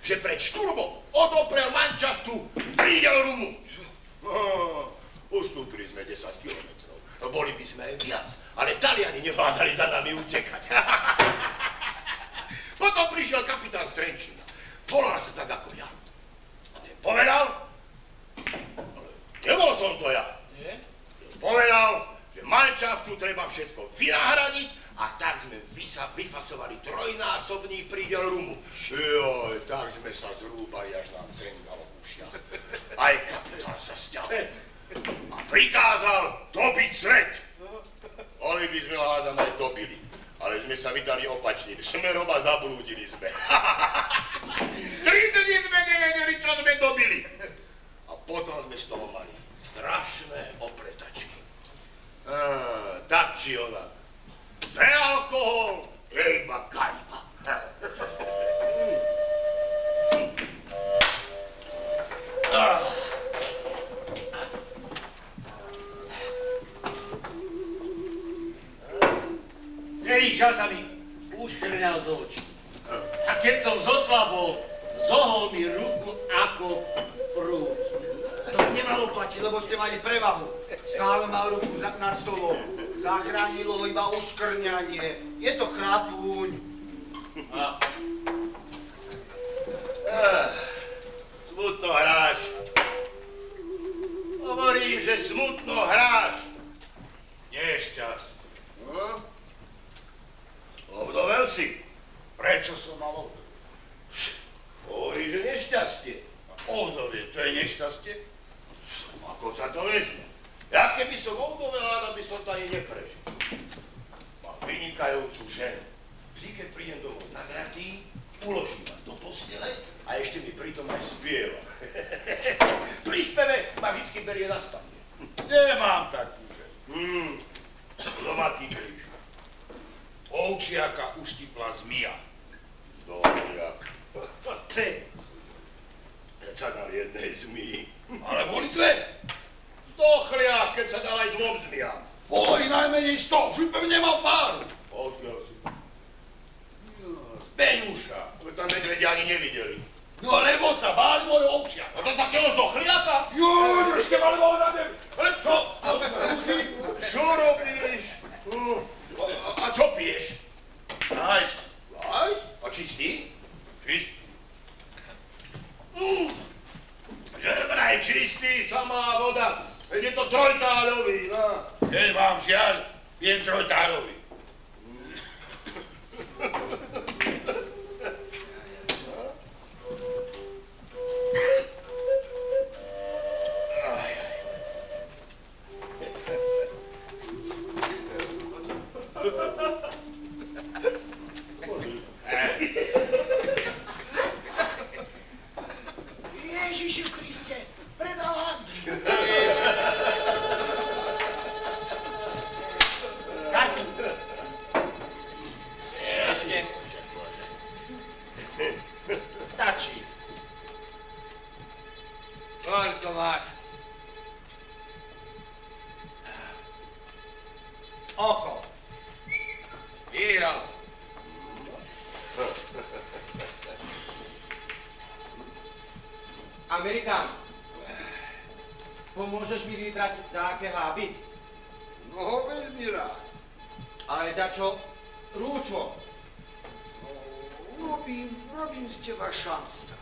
že pred šturmom odoprel mančastu prídel rumu. Ustúpili sme 10 kilometrov. Boli by sme aj viac, ale Taliani nevládali za nami utekať. Potom prišiel kapitán z Trenčína. Volal sa tak ako ja. A ten povedal, ale nebol som to ja. Nie? Povedal, že mančaftu treba všetko vynahradiť a tak sme vyfasovali trojnásobný prídel rumu. Joj, tak sme sa zrúbali, až nám cengalo v ušiach. Aj kapitán sa sťal a prikázal dobiť svet. Oni by sme hádam aj dobili, ale sme sa vydali opačným smerom a zablúdili sme. 3 dni sme nevedeli, čo sme dobili. A potom sme z toho mali strašné opletačky. Tak či onak. Pre alkohol je iba kariba. Celý čas sa mi uškrňal do očí. A keď som zoslabol, zohol mi ruku ako prúd. To by nemalo platiť, lebo ste mali prevahu. Stále mal ruku nad stolom. Zachránilo ho iba uškrňanie. Je to chrapúň. Smutno hráš. Hovorím, že smutno hráš. Nešťastie. Ovdovel si. Prečo som mal ovdovel? Hovorí, že nešťastie. Ovdovie, to je nešťastie? Ako sa to vezme? Ja keby som ovdovel, by som to ani neprežil. Mám vynikajúcu ženu. Vždy, keď prídem domov nadratý, uložím ma do postele a ešte mi pritom aj spieva. Pri speve ma vždycky berie na spanie. Nemám takú ženu. Domaký kríž. Ovčiaka uštipla zmija. Doliak. Tre. Keď sa dal jednej zmiji. Ale boli dve. Zdochlia, keď sa dal aj 2 zmijam. Bolo ich najmenej 100, Župev nemal páru. Odkiaľ si? Z Benuša. Tam medvedia ani nevideli. No lebo sa báli môjho ovčiaka. A to takého zdochliaka? Joj, ešte mali bol na mňa. Ale čo? Čo robíš? A čo piješ? Nájsť. Lájs? A čistý? Čistý. Že vraj čistý, samá voda. Veď je to trojtáľový, no. Keď mám žiaľ, pijem trojtáľový. Ježišu Kriste, predal Andri. Kartu. Ešte. Stačí. Koľko máš? Oko. Vyhral si. Amerikán, pomôžeš mi vybrať také háby? No, veľmi rád. Ale dačo rúčo. Robím z teba šamstra.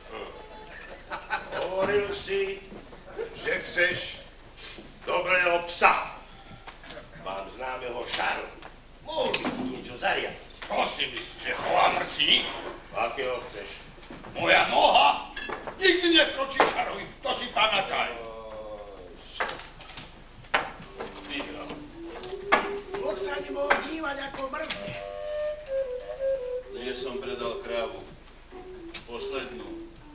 Hovoril si, že chceš dobrého psa. Mám známeho Šarlu. Mohol by ti niečo zariadiť. Čo si myslíš, že chová mrcini? Akého chceš? Moja noha nikdy nevkročí Čarovi, to si pamätaj. Vyhral. Boh sa nemohol dívať, ako mrzne. Dnes som predal krávu. Poslednú.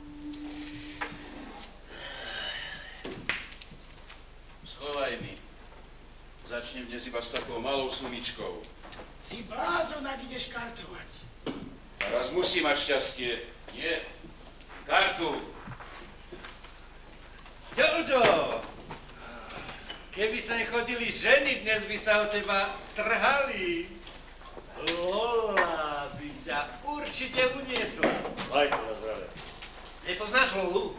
Schovaj mi. Začnem dnes iba s takou malou sumičkou. Si blázon, ak ideš kartovať. A raz musí mať šťastie. Nie. Kartu. Jojo! Keby sa nechodili ženy, dnes by sa o teba trhali. Lola by ťa určite uniesla. Aj to na zdravie. Nepoznáš Lolu?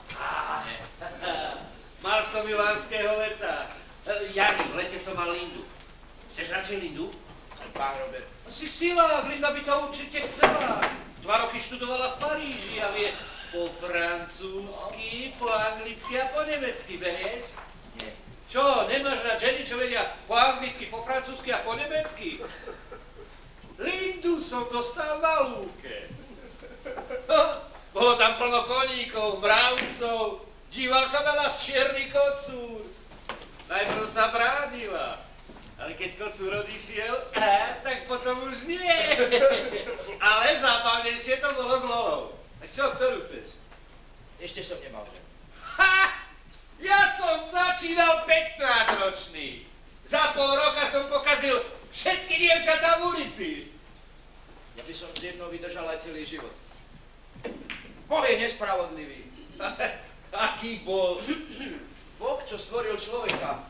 Mal som ju lánskeho leta. Jari, v lete som mal Lindu. Chceš radšej Lindu? Pán Robert. Si sila, Linda by to určite chcela. 2 roky študovala v Paríži a vie po francúzsky, po anglicky a po nemecky, berieš? Nie. Čo, nemáš rád ženy, čo vedia po anglicky, po francúzsky a po nemecky? Lindu som dostal na lúke. Bolo tam plno koníkov, mravcov, díval sa na nás čierny kocúr. Najprv sa bránila, ale keď kocúr odišiel, tak potom už nie. Ale zábavnejšie to bolo s Lolou. Tak čo, ktorú chceš? Ešte som nemal ženu. Ha! Ja som začínal 15-ročný. Za pol roka som pokazil všetky dievčatá v ulici. Ja by som s jednou vydržal aj celý život. Boh je nespravodlivý. Aký bol? Boh, čo stvoril človeka.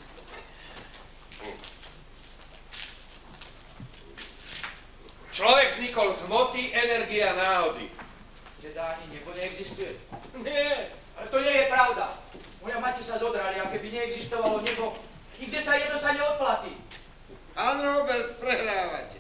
Človek vznikol z hmoty, energie a náhody. Teda ani nebo neexistuje. Nie. Ale to nie je pravda. Moja mati sa zodrali a keby neexistovalo nebo, nikde sa jedno sa neodplatí. Pán Robert, prehrávate.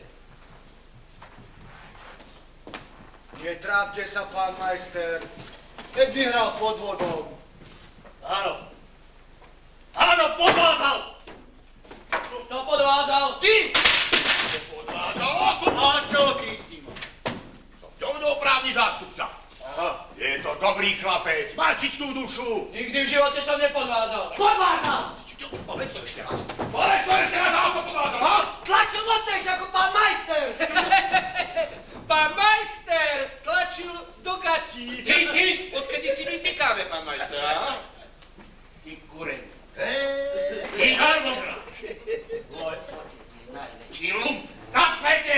Netrápte sa, pán majster. Veď vyhral podvodom. Áno. Áno, podvázal! Kto podvádzal? Ty! Podvádzal ako? A čo ty s tým? Som ťovnoprávny zástupca. Aha. Je to dobrý chlapec, má čistú dušu. Nikdy v živote som nepodvádzal. Podvázal! Čo? Povedz to ešte raz. Povedz to ešte raz, ako podvádzal, ha? Tlačil mocnejšie ako pán majster. Pán majster tlačil do gatí. Ty, odkedy si my tykáme, pán majster, a? Ty kureň. Ty harmozra. Môj otec je najväčší lump na svete.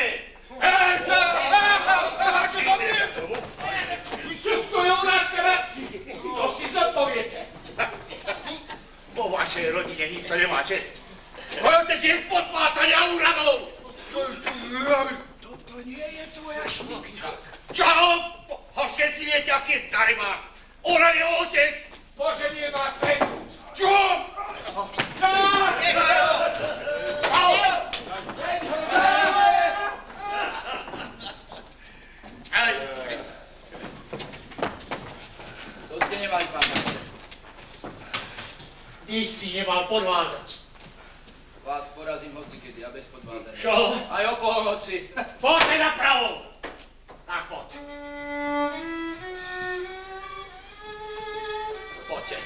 Čo sa mne? Všetko je u nás teraz. To si zodpoviete. Po vašej rodine nikto nemá česť. Tvoj otec je z podplácania úradov. Toto nie je tvoja šmikňa. Čo? A všetci viete, aký je darimák. Ona je otec. Poženie má späť. Čo? Nechaj ho! To ste nemali, pán majster. Ty si nemal podvázať. Vás porazím hocikedy a bez podvádzania. Čo? Aj o polnoci. Poďme napravo. Tak poď. Poďte.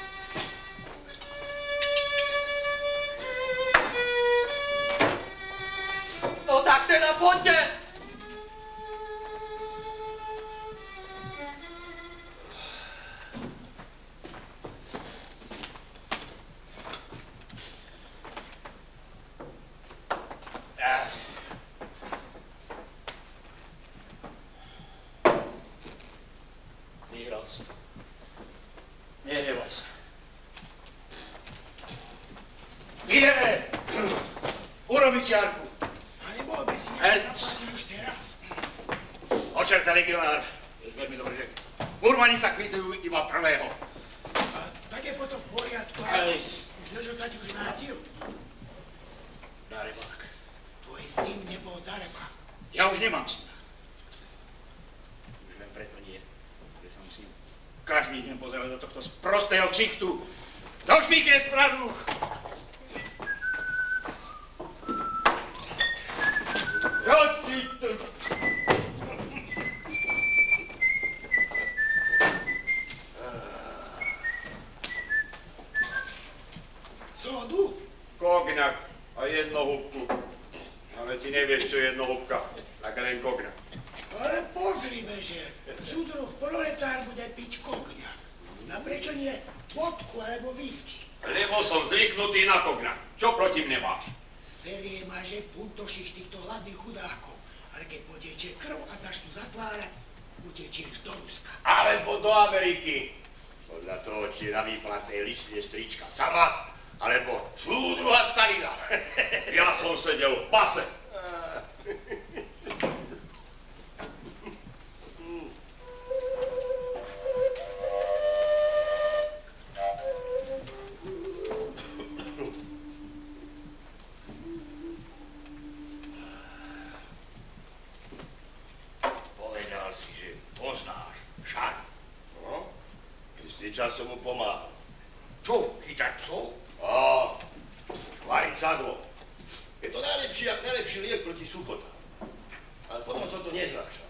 No tak teda poďte! Vyhral som. Nehnevaj sa. Ideme! Urobiť čiarku. A nebolo by si niečo zaplatiť už teraz? Očerta legionár. Je veľmi dobre, že furmani sa kvitujú iba prvého. A tak je potom v poriadku. Jožo sa ti už vrátil? Darebák. Tvoj syn nebol darebák. Ja už nemám syna. Už len preto nie, že som si každý deň pozeral do tohto sprostého ksichtu. Do šmíkne spraduch. Čo ti tu? Sodu? Kognak a jednohúbku. Ale ty nevieš, čo je jednohúbka, tak len kognak. Ale pozrime, že súdruh proletár bude piť kogňak. A prečo nie vodku alebo whisky? Lebo som zvyknutý na kognak. Čo proti mne máš? Série má, že puntošíš týchto hladných chudákov. Ale keď potečie krv a začnú zatvárať, utečieš do Ruska. Alebo do Ameriky. Podľa toho, či je na výplatnej liste strička sama, alebo súdruha Stalina. Ja som sedel v pase. Povedal si, že poznáš Šaru. No, istý čas som mu pomáhal. Čo, chytať psov? Á, švariť sadlo. Je to najlepší liek proti suchotám. Ale potom som to neznášal.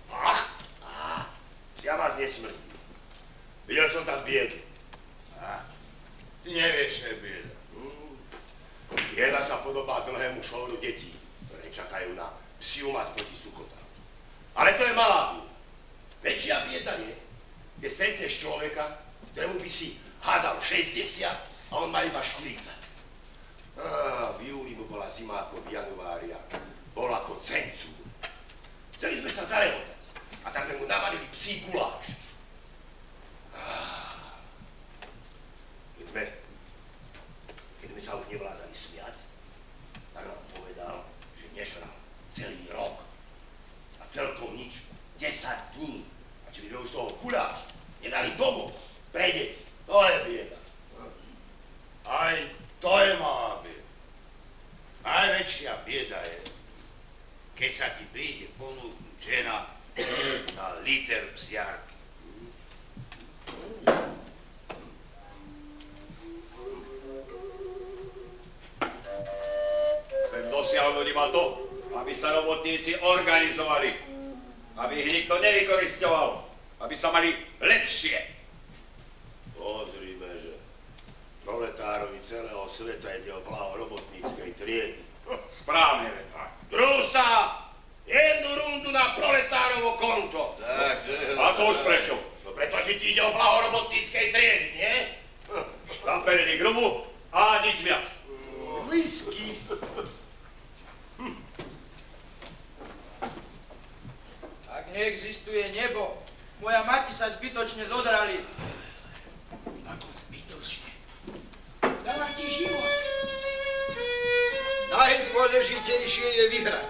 Ja vás nesmrdí. Videl som tam biedu. Ty nevieš, čo je bieda. Bieda sa podobá dlhému šóru detí, ktoré čakajú na psiu mac proti suchotám. Ale to je malá bieda. Väčšia bieda je, keď stretneš človeka, ktorému by si hádal 60 a on má iba 40. V júli mu bola zima ako v januári a bol ako cencúr. Chceli sme sa zarehotať a tak sme mu navarili psí guláš. Keď sme sa už nevládali smiať, tak nám povedal, že nežral celý rok a celkom nič, 10 dní. A či by sme už z toho guláš nedali domov pre deti, to je bieda. Aj to je malá bieda. Najväčšia bieda je, keď sa ti príde ponúknuť žena na liter psiarky. Chcem dosiahnuť iba to, aby sa robotníci organizovali, aby ich nikto nevykoristoval, aby sa mali lepšie. Pozrime, že proletárovi celého sveta ide o blaho robotníckej triedy. Správne, Vetra. Drusa! Jednu rundu na proletárovo konto. Tak, A to už prečo? No pretože ti ide o blaho robotníckej triedy, nie? Tam peredy grubu a nič viac. Whisky. Ak neexistuje nebo, moja mati sa zbytočne zodrali. Ako zbytočne. Dáva ti život. Najdôležitejšie je vyhrať.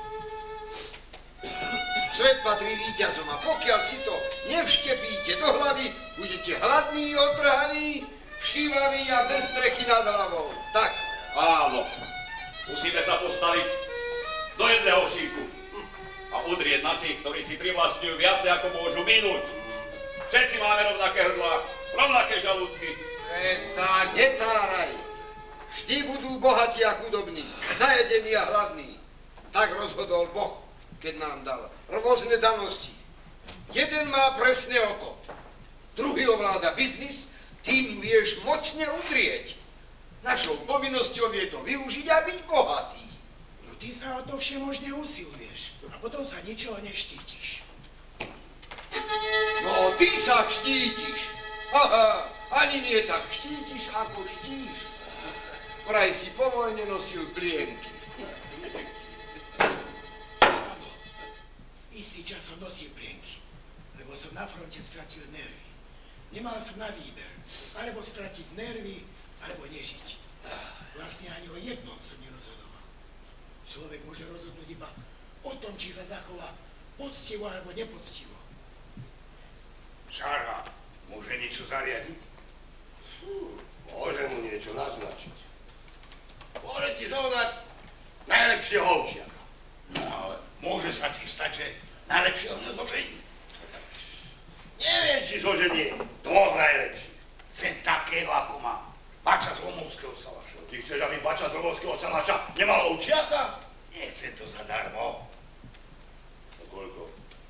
Svet patrí víťazom a pokiaľ si to nevštepíte do hlavy, budete hladní, otrhaní, všívaví a bez strechy nad hlavou. Tak. Áno, musíme sa postaviť do jedného šíku a udrieť na tých, ktorí si privlastňujú viacej, ako môžu minúť. Všetci máme rovnaké hrdlá, rovnaké žalúdky. Prestaň. Netáraj. Vždy budú bohatí a chudobní, najedení a hladní. Tak rozhodol Boh, keď nám dal rôzne danosti. Jeden má presné oko, druhý ovláda biznis, tým vieš mocne udrieť. Našou povinnosťou je to využiť a byť bohatý. No ty sa o to všemožne usiluješ a potom sa ničoho neštítiš. No, ty sa štítiš. Aha, ani nie tak štítiš, ako štíš. Vraj si po vojne nosil plienky. Áno, istý čas som nosil plienky, lebo som na fronte stratil nervy. Nemal som na výber, alebo stratiť nervy, alebo nežiť. Vlastne ani o jednom som nerozhodoval. Človek môže rozhodnúť iba o tom, či sa zachová poctivo alebo nepoctivo. Šara, môže niečo zariadiť? Môžem mu niečo naznačiť. Môže ti zohnať najlepšieho ovčiaka. No ale môže sa ti stať, že najlepšieho nezožení. Neviem, či zoženie dvoch najlepších. Chcem takého, ako má Bača z Lomovského salaša. Ty chceš, aby Bača z Lomovského salaša nemal ovčiaka? Nechcem to zadarmo. No koľko?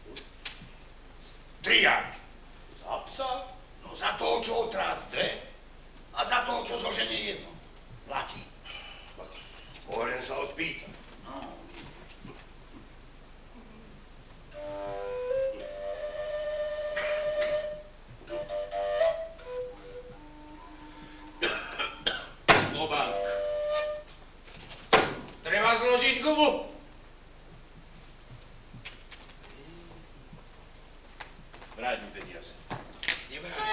3 jarky. Za psa? No za toho, čo otrávi dve a za toho, čo zoženie jedno. Platí. Môžem sa ho spýtať. No. Lobank. Treba zložiť gubu. Vráť mi peniaze. Nevráť.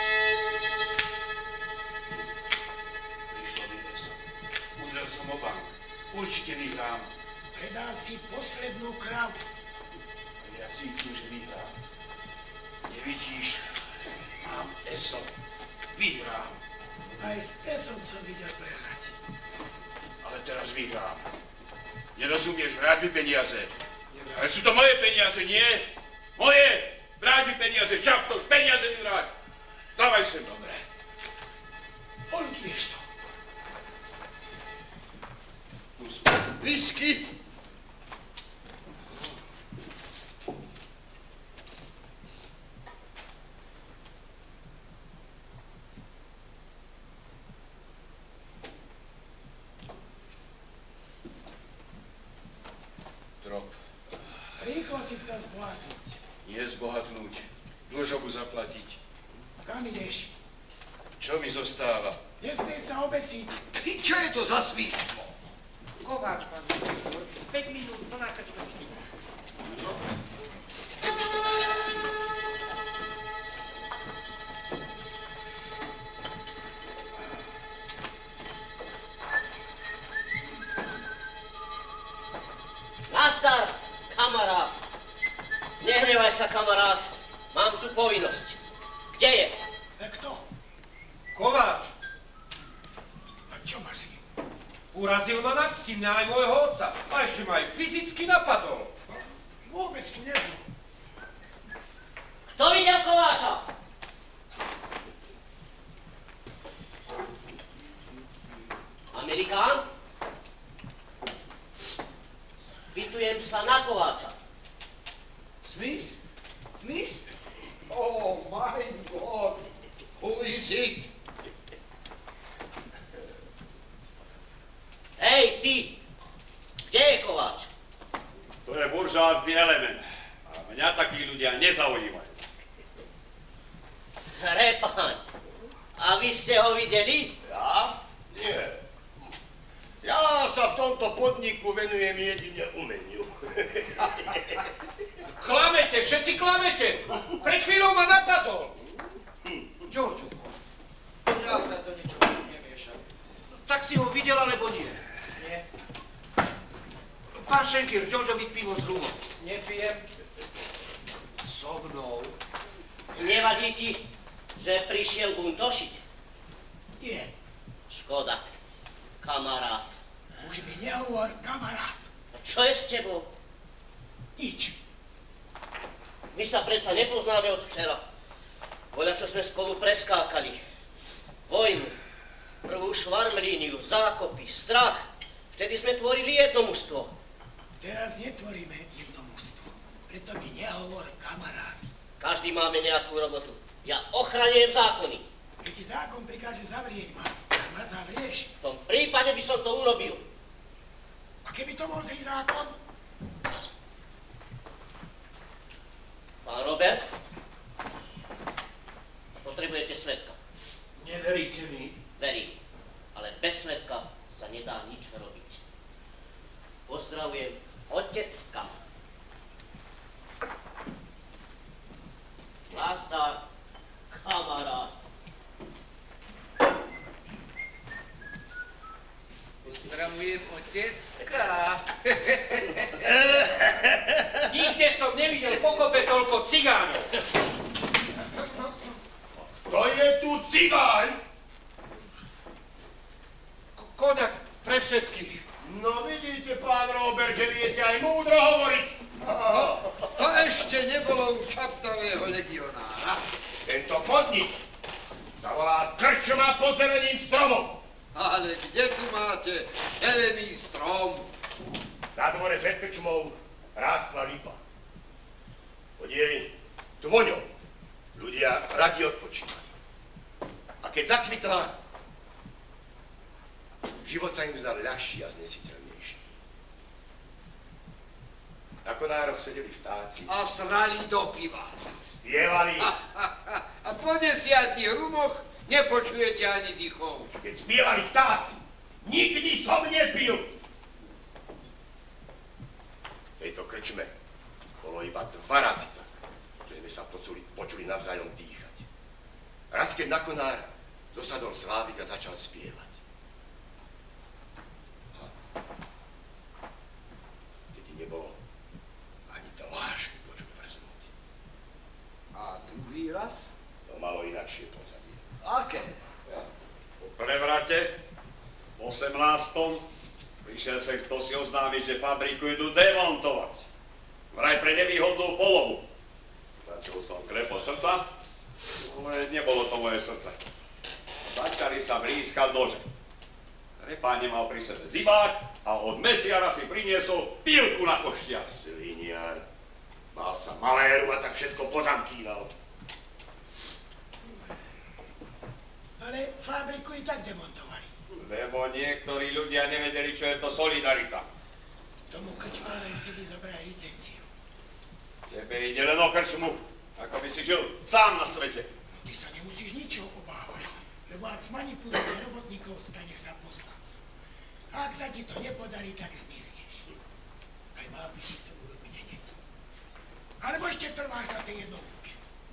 Prišlo mi eso. Udrel som o bank. Určite vyhrám. Predal si poslednú kravu. Ja cítim, že vyhrám. Nevidíš? Mám eso. Vyhrám. Aj s esom som videl prehrať. Ale teraz vyhrám. Nerozumieš, vráť mi peniaze. Ale sú to moje peniaze, nie? Moje! Vráť mi peniaze, Čaptoš, peniaze mi vráť. Dávaj sem. Dobre. Poľutuješ to. Tu sú. Whisky. Drop. Rýchlo si chcel zbohatnúť. Nie zbohatnúť. Dlžobu zaplatiť. Kam ideš? Čo mi zostáva? Nesmieš sa obesiť. Ty, čo je to za svíctvo? Kováč, pán doktor. 5 minút, plná krčma. Nazdar, kamarát. Nehnevaj sa, kamarát. Mám tu povinnosť. Kde je? Kto? Kováč, A čo máš s ním? urazil ma na cti mňa aj môjho otca. A ešte ma aj fyzicky napadol. Vôbec tu nebol. Kto videl Kováča? Amerikán? Spýtujem sa na Kováča. Smith? Smith? Oh my God! Who is it? Hej, ty! Kde je Kováč? To je buržoázny element. A mňa takí ľudia nezaujímajú. Repáň, a vy ste ho videli? Ja? Nie. Ja sa v tomto podniku venujem jedine umeniu. Klamete, všetci klamete. Pred chvíľou ma napadol. Georgiu, Ja sa to niečo nemiešam. tak si ho videl, alebo nie? Nie, Pán Šenkýr, Georgiovi pivo s rumom. nepijem. So mnou. Nevadí ti, že prišiel buntošiť? Nie. Škoda, kamarát. Už mi nehovor, kamarát. Čo je s tebou? Nič. My sa predsa nepoznáme od včera. Voľa, čo sme spolu preskákali. Vojnu, prvú švarmlíniu, zákopy, strach. Vtedy sme tvorili jedno mužstvo. Teraz netvoríme jedno mužstvo. Preto mi nehovor, kamarát. Každý máme nejakú robotu. Ja ochraňujem zákony. Keď ti zákon prikáže zavrieť ma, tak ma zavrieš. V tom prípade by som to urobil. A keby to bol zlý zákon? Pán Robert, potrebujete svedka. Neveríte mi? Verím, ale bez svedka sa nedá nič robiť. Pozdravujem, otecka. Nazdar, kamarát. Pozdravujem, otecka. Nikde som nevidel pokope toľko cigánov. To je tu cigáň! Koňak pre všetkých. No vidíte, pán Robert, že viete aj múdro hovoriť. To ešte nebolo u Čaptového legionára. Tento podnik sa volá Krčma pod zeleným stromom. Ale kde tu máte zelený strom? Na dvore pred krčmou rástla lipa. Pod jej tvoňou ľudia radi odpočívali. A keď zakvitla, život sa im zdal ľahší a znesiteľnejší. Na konároch sedeli vtáci, A srali do piva. spievali. A po 10 rumoch nepočujete ani dýchov. Keď spievali vtáci, nikdy som nepil. V tejto krčme bolo iba 2 razy tak, že sme sa počuli navzájom dýchať. Raz, keď na konár zosadol Slávik a začal spievať. malo inakšie pozadie. Aké? Po prevrate, v 18. prišiel sem kto si oznámiť, že fabriku idú demontovať. Vraj pre nevýhodnú polohu. Začal som klepať srdca, ale nebolo to moje srdce. Začali sa vrýskať nože. Repán nemal pri sebe zibák a od mesiara si priniesol pílku na koštiach. Sliniar, mal sa maléru a tak všetko pozamkýval. Ale fabriku i tak demontovali. Lebo niektorí ľudia nevedeli, čo je to solidarita. Tomu krčmárovi vtedy zobrali licenciu. Tebe ide len o krčmu, ako by si žil sám na svete. No ty sa nemusíš ničoho obávať, lebo ak zmanipuluješ robotníkov, staneš sa poslancom. A ak sa ti to nepodarí, tak zmizneš. Aj mal by si to urobiť hneď. Alebo ešte trváš na tej jednohúbke.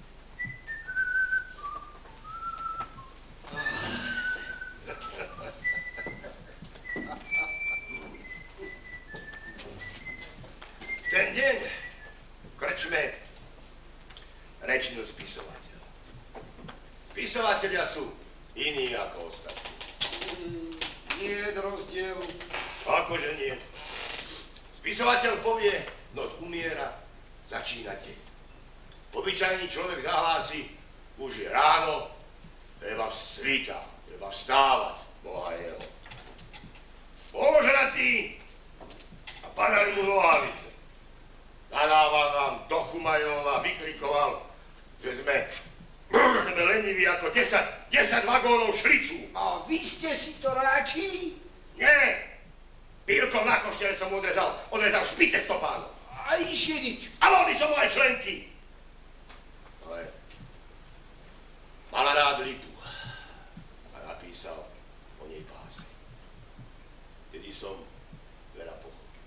Ten deň v krčme rečnil spisovateľ. Spisovatelia sú iní ako ostatní. Nie je rozdiel. Akože nie. Spisovateľ povie, noc umiera, začína deň. Obyčajný človek zahlási, už je ráno, treba svítať, treba vstávať, Boha jeho. Bol ožratý a padali mu nohavice. Nadával nám do Chumajov a vykrikoval, že sme leniví ako 10 vagónov šlicu. A vy ste si to ráčili? Nie! Pílkom na koštele som odrezal špice stopánov. A išie nič. A mal by som mu aj členky. Ale mala rád lipu a napísal o nej báseň. Vtedy som veľa pochopil.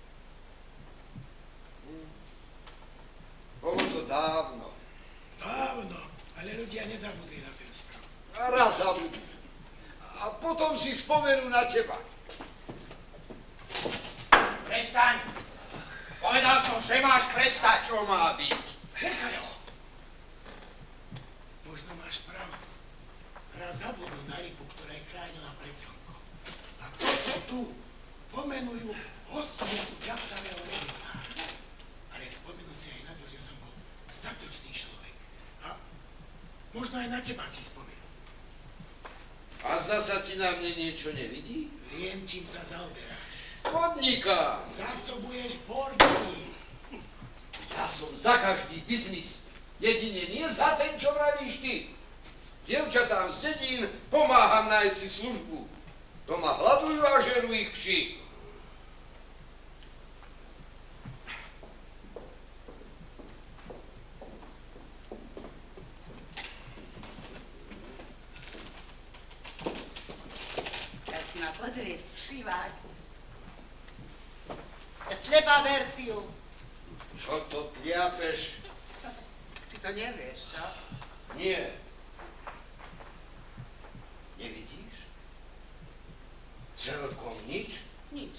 Bolo to dávno. Dávno, ale ľudia nezabudli na ten stav. A raz zabudli. A potom si spomenú na teba. Prestaň! Povedal som, že máš prestať. Čo má byť? Nechaj ho. Možno máš pravdu. Raz zabudnú na rybu, ktorá je chránila pred slnkom. A toto tu pomenujú hostinicu čaptavého legionára. Ale spomenú si aj na to, že som bol statočný človek. A možno aj na teba si spomenú. A zasa ti na mne niečo nevidí? Viem, čím sa zaoberáš. Podniká. Zásobuješ bordely. Ja som za každý biznis. Jedine nie za ten, čo vravíš ty. Dievčatám sedím, pomáham nájsť si službu. Doma hľadujú a žerú ich vši. Tak ma podriec, všivák. Slepá verziu. Čo to tliapeš? Ty to nevieš, čo? Nie. Nevidíš? Celkom nič? Nič.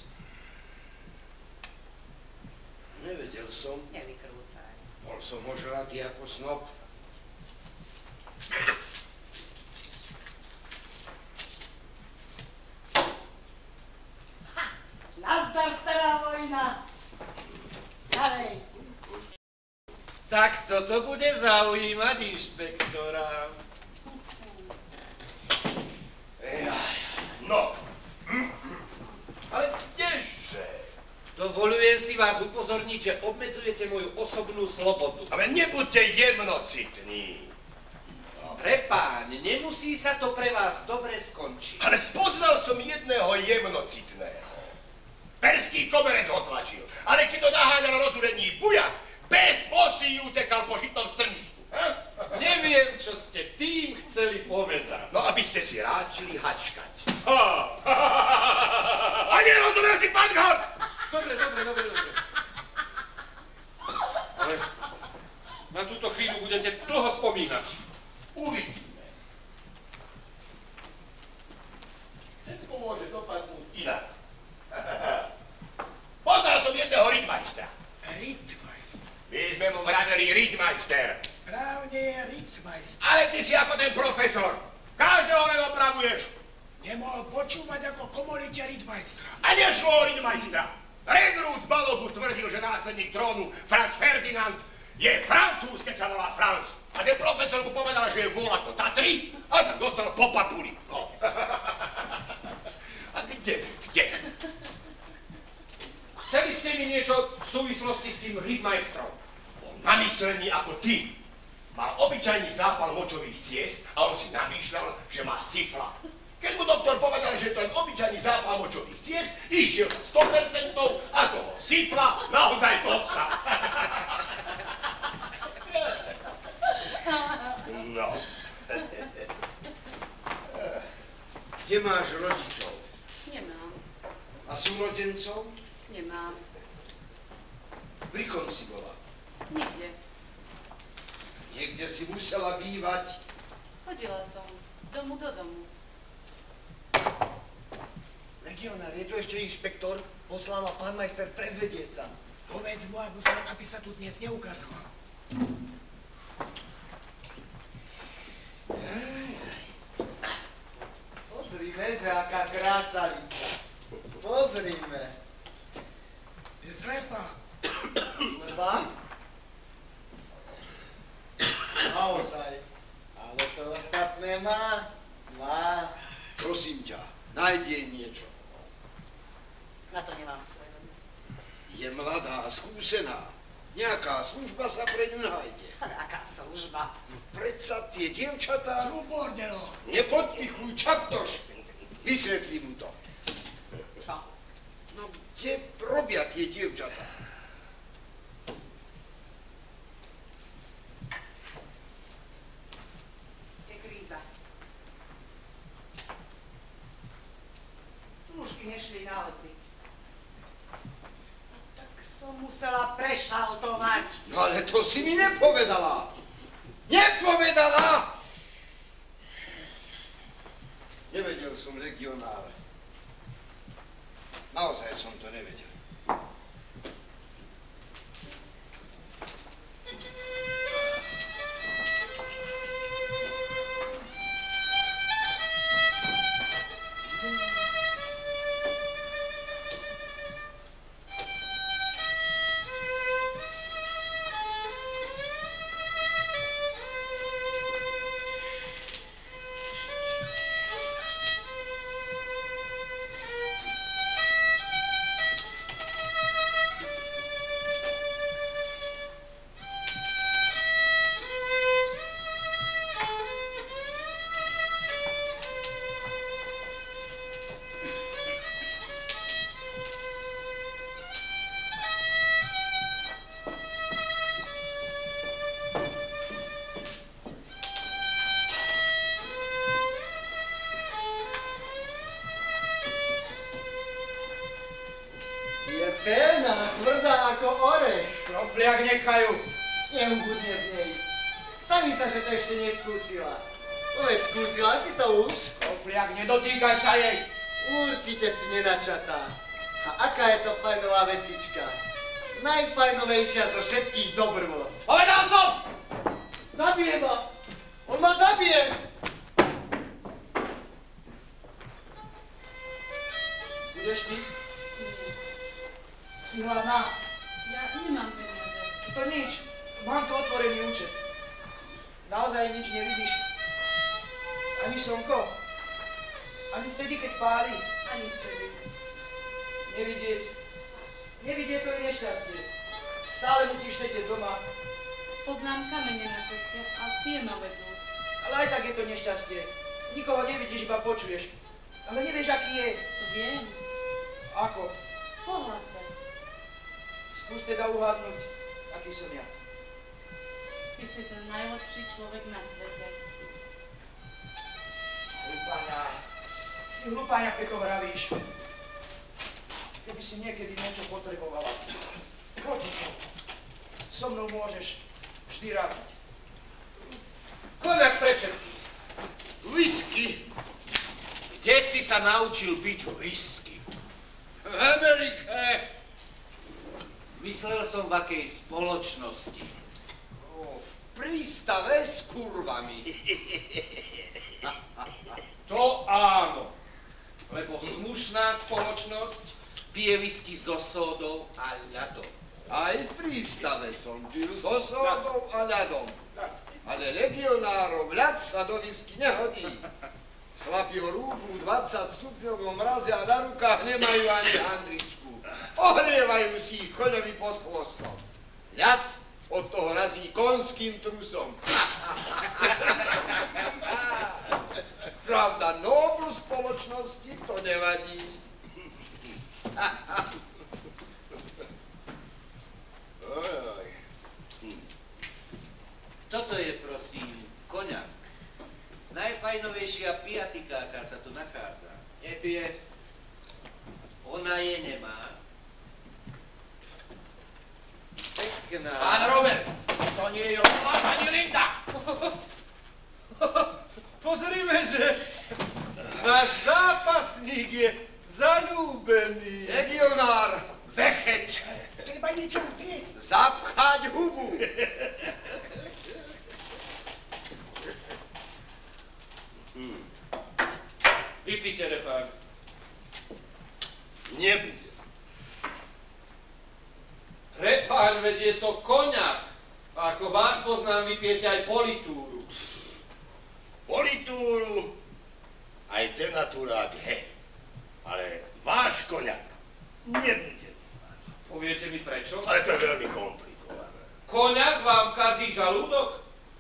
Nevedel som. Nevykrúcaj. Bol som ožratý ako snop. Nazdar, stará vojna. Ďalej. Tak toto bude zaujímať inšpektora. No. Ale kdeže? Dovolujem si vás upozorniť, že obmedzujete moju osobnú slobodu. Ale nebuďte jemnocitní. Prepáň, nemusí sa to pre vás dobre skončiť. Ale poznal som jedného jemnocitného. Perský koberec otlačil, ale keď to naháňal rozúrení buja, bez posí utekal po žitnom strnisku. Neviem, čo ste tým chceli povedať. No, aby ste si ráčili hačkať. A nerozumel si, pán Gard! Dobre. Ale na túto chvíľu budete dlho spomínať. Uvidíme. Všetko môže dopadnúť inak. Poznal som jedného Rittmeistera. Rittmeister. My sme mu vraveli Rittmeister. Správne je Rittmeister. Ale ty si ako ten profesor. Každého len opravuješ. Nemohol počúvať ako komunite Rittmeistera. A nešlo o Rittmeistera. Regrút z Balogu tvrdil, že následník trónu Franz Ferdinand je Francúz, keď sa volá Franz. A ten profesor mu povedal, že je vol ako Tatry a tak dostal po papuli. No. A kde? Chceli ste mi niečo v súvislosti s tým Rittmeisterom? Bol namyslený ako ty. Mal obyčajný zápal močových ciest a on si namýšľal, že má sifla. Keď mu doktor povedal, že to je obyčajný zápal močových ciest, išiel sa 100% a toho sifla naozaj dostal. No. Kde máš rodičov? Nemám. A súrodencov? Nemám. Pri kom si bola? Nikde. Niekde si musela bývať. Chodila som z domu do domu. Legionár, je tu ešte inšpektor? Poslal ma pán majster prezvedieť sa. Povedz mu, aby sa tu dnes neukazoval. Pozrime, že aká krásavica. Pozrime. Je slepá. Leba? Naozaj. Ale to ostatné má. Má. Prosím ťa, nájdi jej niečo. Na to nemám svedomie. Je mladá, skúsená. Nejaká služba sa pre ňu nájde. Ale aká služba? No predsa tie dievčatá... Sú bordelo. Nepodpichuj, Čaptoš. Vysvetli mu to. Čo? No kde robia tie dievčatá? Je kríza. Služky nešli na odbyt. Tak som musela prešaltovať. No ale to si mi nepovedala. Nepovedala! Nevedel som, legionár. Naozaj som to nevedel. Pevná, tvrdá ako orech. Krofliak nechajú. Neubudne z nej. Staví sa, že to ešte neskúsila. Povedz, skúsila si to už? Krofliak, nedotýkaj sa jej. Určite si nenačatá. A aká je to fajnová vecička? Najfajnovejšia zo všetkých dobrôd. Povedal som! Zabije ma! On ma zabije! Budeš ty? Si hladná? Ja nemám peniaze. To nič. Mám tu otvorený účet. Naozaj nič nevidíš? Ani slnko? Ani vtedy, keď páli? Ani vtedy. Nevidieť. Nevidieť to je nešťastie. Stále musíš sedieť doma. Poznám kamene na ceste a tie ma vedú. Ale aj tak je to nešťastie. Nikoho nevidíš, iba počuješ. Ale nevieš, aký je. To viem. Ako? Po hlase. Skús teda uhádnuť, aký som ja. Ty si ten najlepší človek na svete. Hlupáňa. Si hlupáňa, keď to vravíš. Keby si niekedy niečo potrebovala. Rodičov. So mnou môžeš vždy rátať. Konák pre všetkých. Whisky Kde si sa naučil piť whisky? v Amerike. Myslel som v akej spoločnosti. V prístave s kurvami. To áno, lebo slušná spoločnosť pije whisky so sódou a ľadom. Aj v prístave som pil so sódou a ľadom. Ale legionárov ľad sa do whisky nehodí. Chlapi ho rúbu 20 stupňov vo mraze a na rukách nemajú ani handričku. Ohrievajú si ich koňovi pod chvostom. Ľad od toho razí konským trusom. Pravda, noblu spoločnosti to nevadí. Oj. Toto je, prosím, koňak. Najfajnovejšia pijatika, aká sa tu nachádza. Nepije, ona je nemá. Pekná. Pán Robert, to nie je Lola ani Linda. Pozrime, že náš zápasník je zaľúbený. Legionár, vecheť, Treba niečo utrieť. zapchať hubu. Vypite, repák. Nebude. Repán, veď je to koňak. A ako vás poznám, vypijete aj politúru. Politúru aj denaturát he. Ale váš koňak nebude. Poviete mi prečo? Ale to je veľmi komplikované. Koňak vám kazí žalúdok?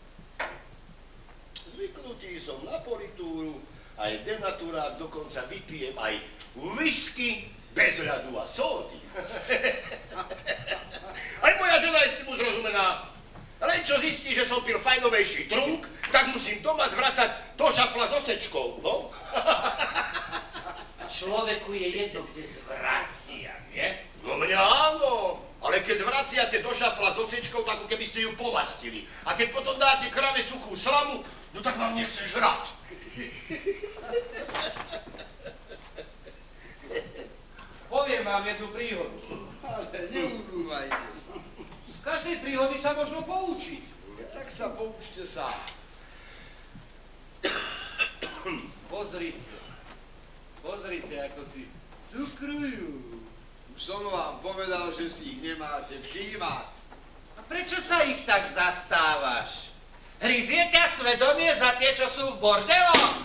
Zvyknutý som na politúru, aj denaturát, dokonca vypijem aj whisky bez ľadu a sódy. Aj moja žena je s tým uzrozumená. Len čo zistí, že som pil fajnovejší trunk, tak musím doma zvracať do šafla s osečkou, no. Človeku je jedno, kde zvracia, nie? No mňa áno, ale keď zvraciate do šafla s osečkou, tak ako keby ste ju povastili. A keď potom dáte krave suchú slamu, no tak vám nechce žrať. Poviem vám jednu príhodu. Ale neurúvajte sa. Z každej príhody sa možno poučiť. Tak sa poučte sám. Pozrite, ako si cukrujú. Už som vám povedal, že si ich nemáte všímať. A prečo sa ich tak zastávaš? Hryzie ťa svedomie za tie, čo sú v bordeloch?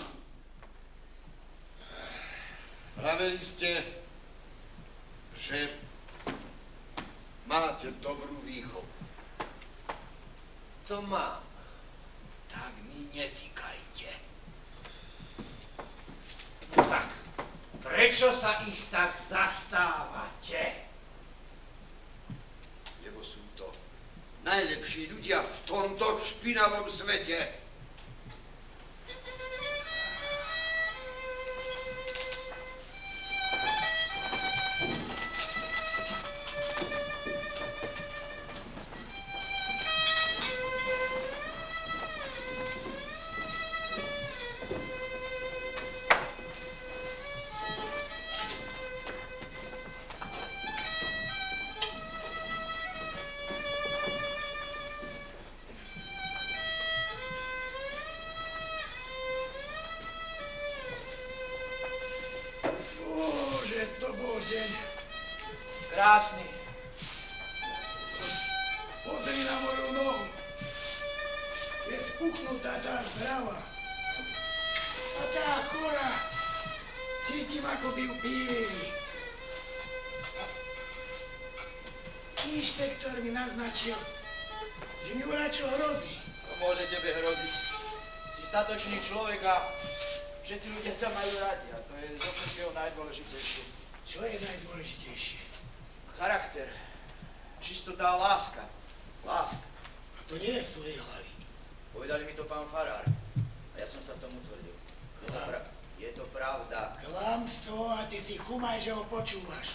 Pravili ste, že máte dobrú výchovu. To mám. Tak mi netýkajte. Tak, prečo sa ich tak zastávate? Lebo sú to najlepší ľudia v tomto špinavom svete. Krásny. Pozri na moju nohu. Je spuchnutá tá zdrava. A tá chora. Cítim, ako by ju pílili. Inšpektor mi naznačil, že mi voľačo hrozí. To môže tebe hroziť. Si statočný človek a všetci ľudia ťa majú rádi a to je zo všetkého najdôležitejšie. Čo je najdôležitejšie? Charakter, čistota a láska. Láska. A to nie je z tvojej hlavy. Povedali mi to pán farár a ja som sa tomu tvrdil. Je to pravda. Klamstvo a ty si chumaj, že ho počúvaš.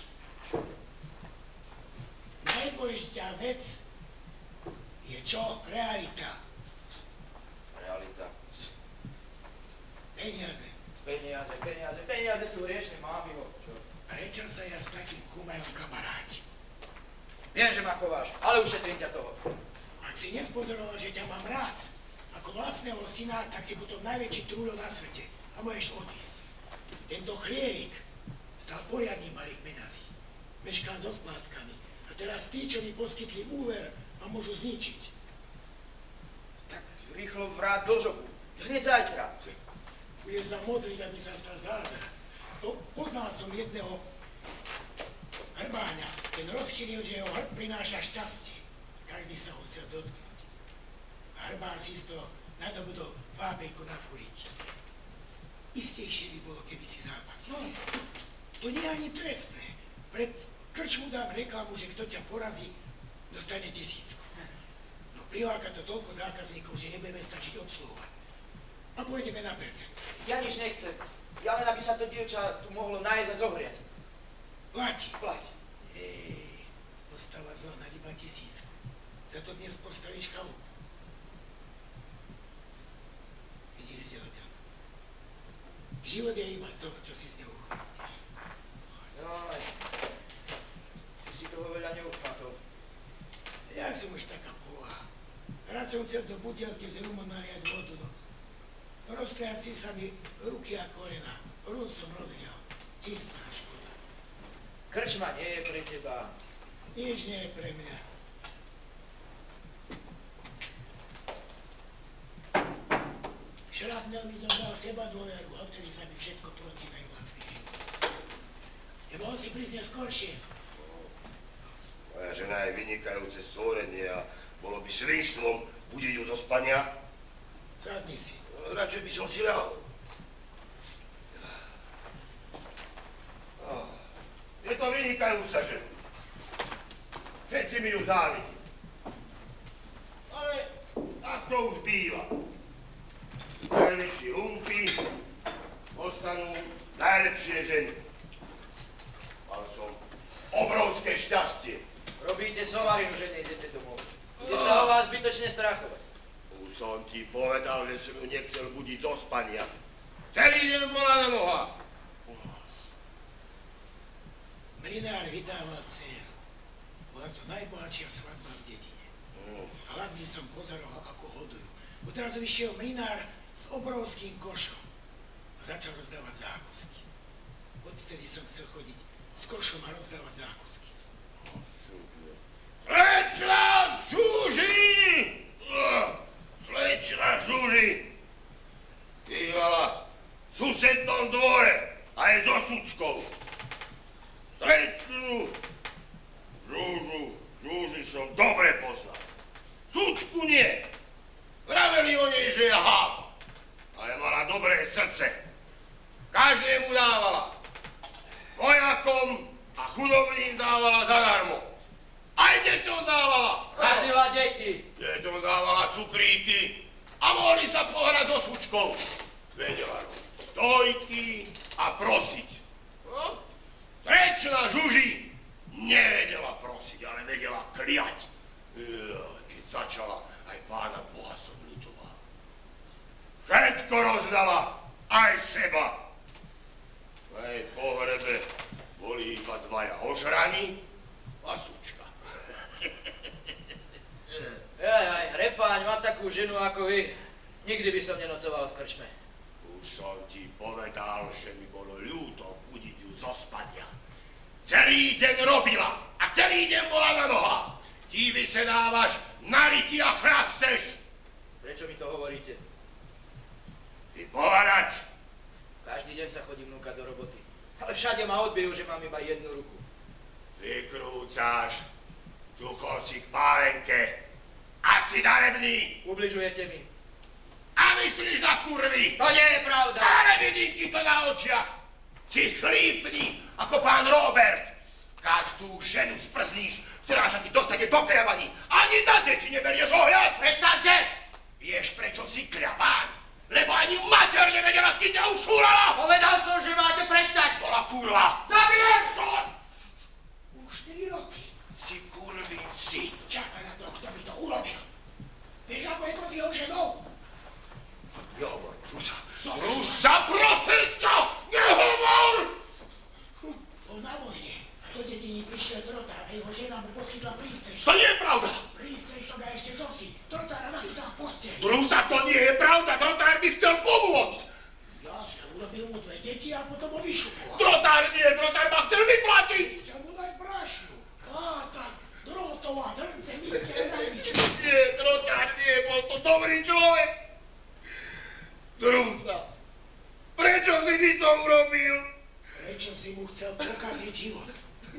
Najdôležitá vec je čo? Realita. Realita. Peniaze. Peniaze sú riešne, mámiho. Čo? Prečo sa ja s takým kumajom kamaráti? Viem, že ma chováš, ale ušetrím ťa toho. Ak si si nespozoroval, že ťa mám rád ako vlastného syna, tak si potom najväčší trúľo na svete a môžeš odísť. Tento chlierik stal poriadný balík peňazí. Meškám so splátkami. A teraz tí, čo mi poskytli úver, ma môžu zničiť. Tak rýchlo vrát do žobu. Hneď zajtra. Bude sa modliť, aby sa stal zázrak. Poznal som jedného hrbáňa. Ten rozchýlil, že jeho hrb prináša šťastie. Každý sa ho chcel dotknúť. A hrbán si z toho nadobudol fábriku na furiť. Istejšie by bolo, keby si zápasil. No, to nie je ani trestné. Pred krčmu dám reklamu, že kto ťa porazí, dostane 1000. No priláka to toľko zákazníkov, že nebudeme stačiť obsluhovať. A pôjdeme na percent. Ja nič nechcem. Ja len, aby sa to dievča tu mohlo nájsť a zohriať. Plati. Plať. Dostáva zohnať iba 1000. Za to dnes postavíš chalupu. Vidíš, kde odtiaľ. Život je iba to, čo si z neho uchvátiš. Joj, ty si toho veľa neuchvátol. Ja som už taká povaha. Rád som chcel do butelky z rumu naliať vodu, no rozkliaci sa mi ruky a kolena. Rún som rozlial. Čistá škoda. Krčma nie je pre teba. Nič nie je pre mňa. Šrapnel mi zobral seba dôveru, a vtedy sa mi všetko protivajú vlastný život. Nemohol si prísť neskôršie. Moja žena je vynikajúce stvorenie a bolo by svinstvom budiť ju zo spania. Sadni si. Radšej by som si ľahol. Je to vynikajúca žena. Všetci mi ju závidí. Ale tak to už býva. Najväčší lumpy ostanú najlepšie ženy. Mal som obrovské šťastie. Robíte somarinu, že nejdete domov. Bude sa o vás zbytočne strachovať. Už som ti povedal, že som ju nechcel budiť zo spania. Celý deň bola na nohách. Mlinár vydával dcéru. Bola to najbohatšia svadba v dedine. Hlavne som pozoroval, ako hodujú. Odrazu vyšiel mlinár s obrovským košom a začal rozdávať zákusky. Odtedy som chcel chodiť s košom a rozdávať zákusky. Slečna Žuži! Slečna Žuži! Bývala v susednom dvore a je so sučkou. Slečnu Žuži som dobre poznal. Sučku nie. Vraveli o nej, že je háva. Ale mala dobré srdce. Každému dávala. Vojakom a chudobným dávala zadarmo. Aj deťom dávala. Kazila deti. Deťom dávala cukríky a mohli sa pohrať so sučkou. Vedela stojky a prosiť. No? Slečna Žuži nevedela prosiť, ale vedela kliať. Keď začala, aj pána Boha som ľutoval. Všetko rozdala, aj seba. Na jej pohrebe boli iba dvaja ožrani a sučka. Jaj, repáň má takú ženu ako vy. Nikdy by som nenocoval v krčme. Už som ti povedal, že mi bolo ľúto budiť ju zo spania. Celý deň robila a celý deň bola na nohách. Ty vysedávaš na ryti a chrasteš. Prečo mi to hovoríte? Ty povarač. Každý deň sa chodím núkať do roboty. Ale všade ma odbijú, že mám iba jednu ruku. Vykrúcaš. Čuchol si k pálenke. A si darebný. Ubližujete mi. A myslíš na kurvy. To nie je pravda. Ale vidím ti to na očiach. Si chlípni ako pán Robert. Každú ženu sprzníš, ktorá sa ti dostane do kľavaní. Ani na deti neberieš ohľad. Prestaňte! Vieš, prečo si kľaván? Lebo ani mater nevedela, s kým ťa ušúrala. Povedal som, že máte prestať. Bola kurva. Zabijem! Čo? Už 4 roky. Si kurvý si. Čaká na to, kto by to urobil. Vieš, ako je to s jeho ženou? Nehovor, Rusa. Rusa, prosím ťa, nehovor! Bol na vojne. Do dediny prišiel trotár a jeho žena mu poskytla prístrešok. To nie je pravda. Prístrešok a ešte čosi. to nie je pravda, Trotár mi chcel pomôcť. Ja som urobil mu 2 deti a potom ho vyšupoval. Trotár nie, Trotár ma chcel vyplatiť. Chcel mu dať brašnu. Á, tak Drotová drnce mi ste aj najvyčšie. Nie, Trotár nie, bol to dobrý človek. Drúca, prečo si mi to urobil? Prečo si mu chcel pokaziť život?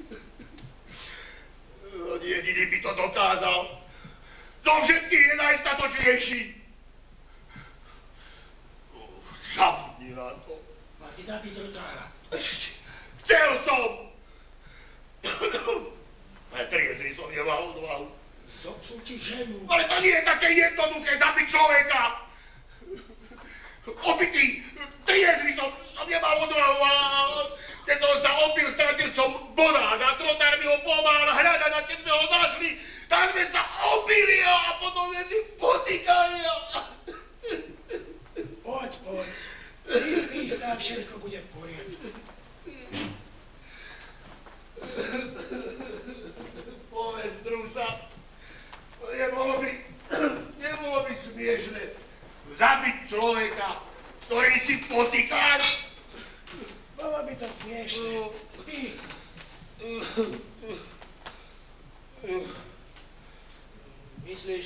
Jediný by to dokázal. Zo všetkých je najstatočnejší. Zabudni na to. Má si zabiť Drotára. Chcel som. Ale triezvy som nemal odvahu. Zobcú ti ženu. Ale to nie je také jednoduché zabiť človeka. Opitý, triezvy som nemal odvahu a keď som sa opil, stratil som bodák a Trotár mi ho pomáhal hľadať a keď sme ho našli, tak sme sa opili a potom sme si potýkali. Poď, poď. Vyspí sa, všetko bude v poriadku. Povedz, Drúca, nebolo by smiešne zabiť človeka, ktorý si potýkal. Bolo by to smiešne. Spí. Myslíš,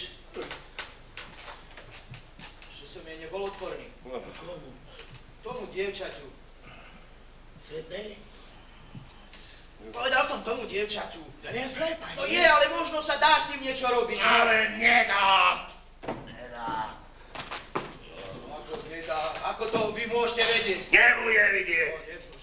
že som jej nebol odporný? Komu? Tomu dievčaťu. Sebe? Povedal som tomu dievčaťu. To nie je zlé, pani. To je, ale možno sa dá s ním niečo robiť. Ale nedá. Ako nedá? Ako to vy môžete vedieť? Nebude vidieť.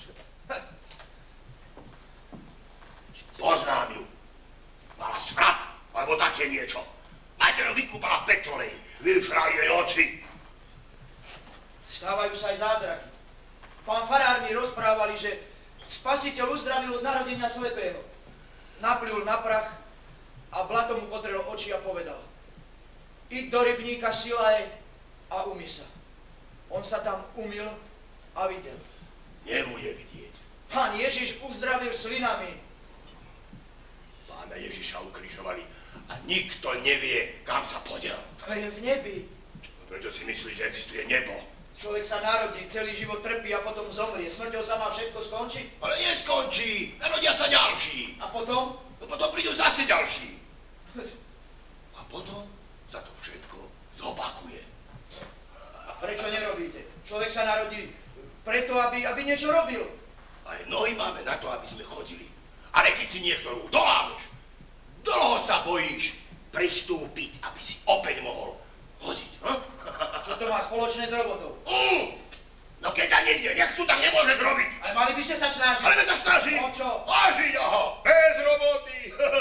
Poznám ju. Mala svrat, alebo také niečo. Mater ho vykúpala v petrolej. Vyžrali jej oči. Stávajú sa aj zázraky. Pán farár mi rozprávali, že Spasiteľ uzdravil od narodenia slepého. Napľul na prach a blatom mu potrel oči a povedal: Iď do rybníka Silae a umyj sa. On sa tam umyl a videl. Nebude vidieť. Pán Ježiš uzdravil slinami. Pána Ježiša ukrižovali a nikto nevie, kam sa podiel. To je v nebi. Prečo si myslíš, že existuje nebo? Človek sa narodí, celý život trpí a potom zomrie. Smrťou sa má všetko skončiť? Ale neskončí, narodia sa ďalší. A potom? No potom prídu zase ďalší. A potom sa to všetko zopakuje. Prečo nerobíte? Človek sa narodí preto, aby niečo robil. Aj nohy máme na to, aby sme chodili. Ale keď si niektorú dolámeš, dlho sa bojíš pristúpiť, aby si opäť mohol chodiť. Hm? Čo to má spoločné s robotou? No keď ťa niekde nechcú, tak nemôžeš robiť. Ale mali by ste sa snažiť. Ale my sa snaží. O čo? Vážiť ho, bez roboty.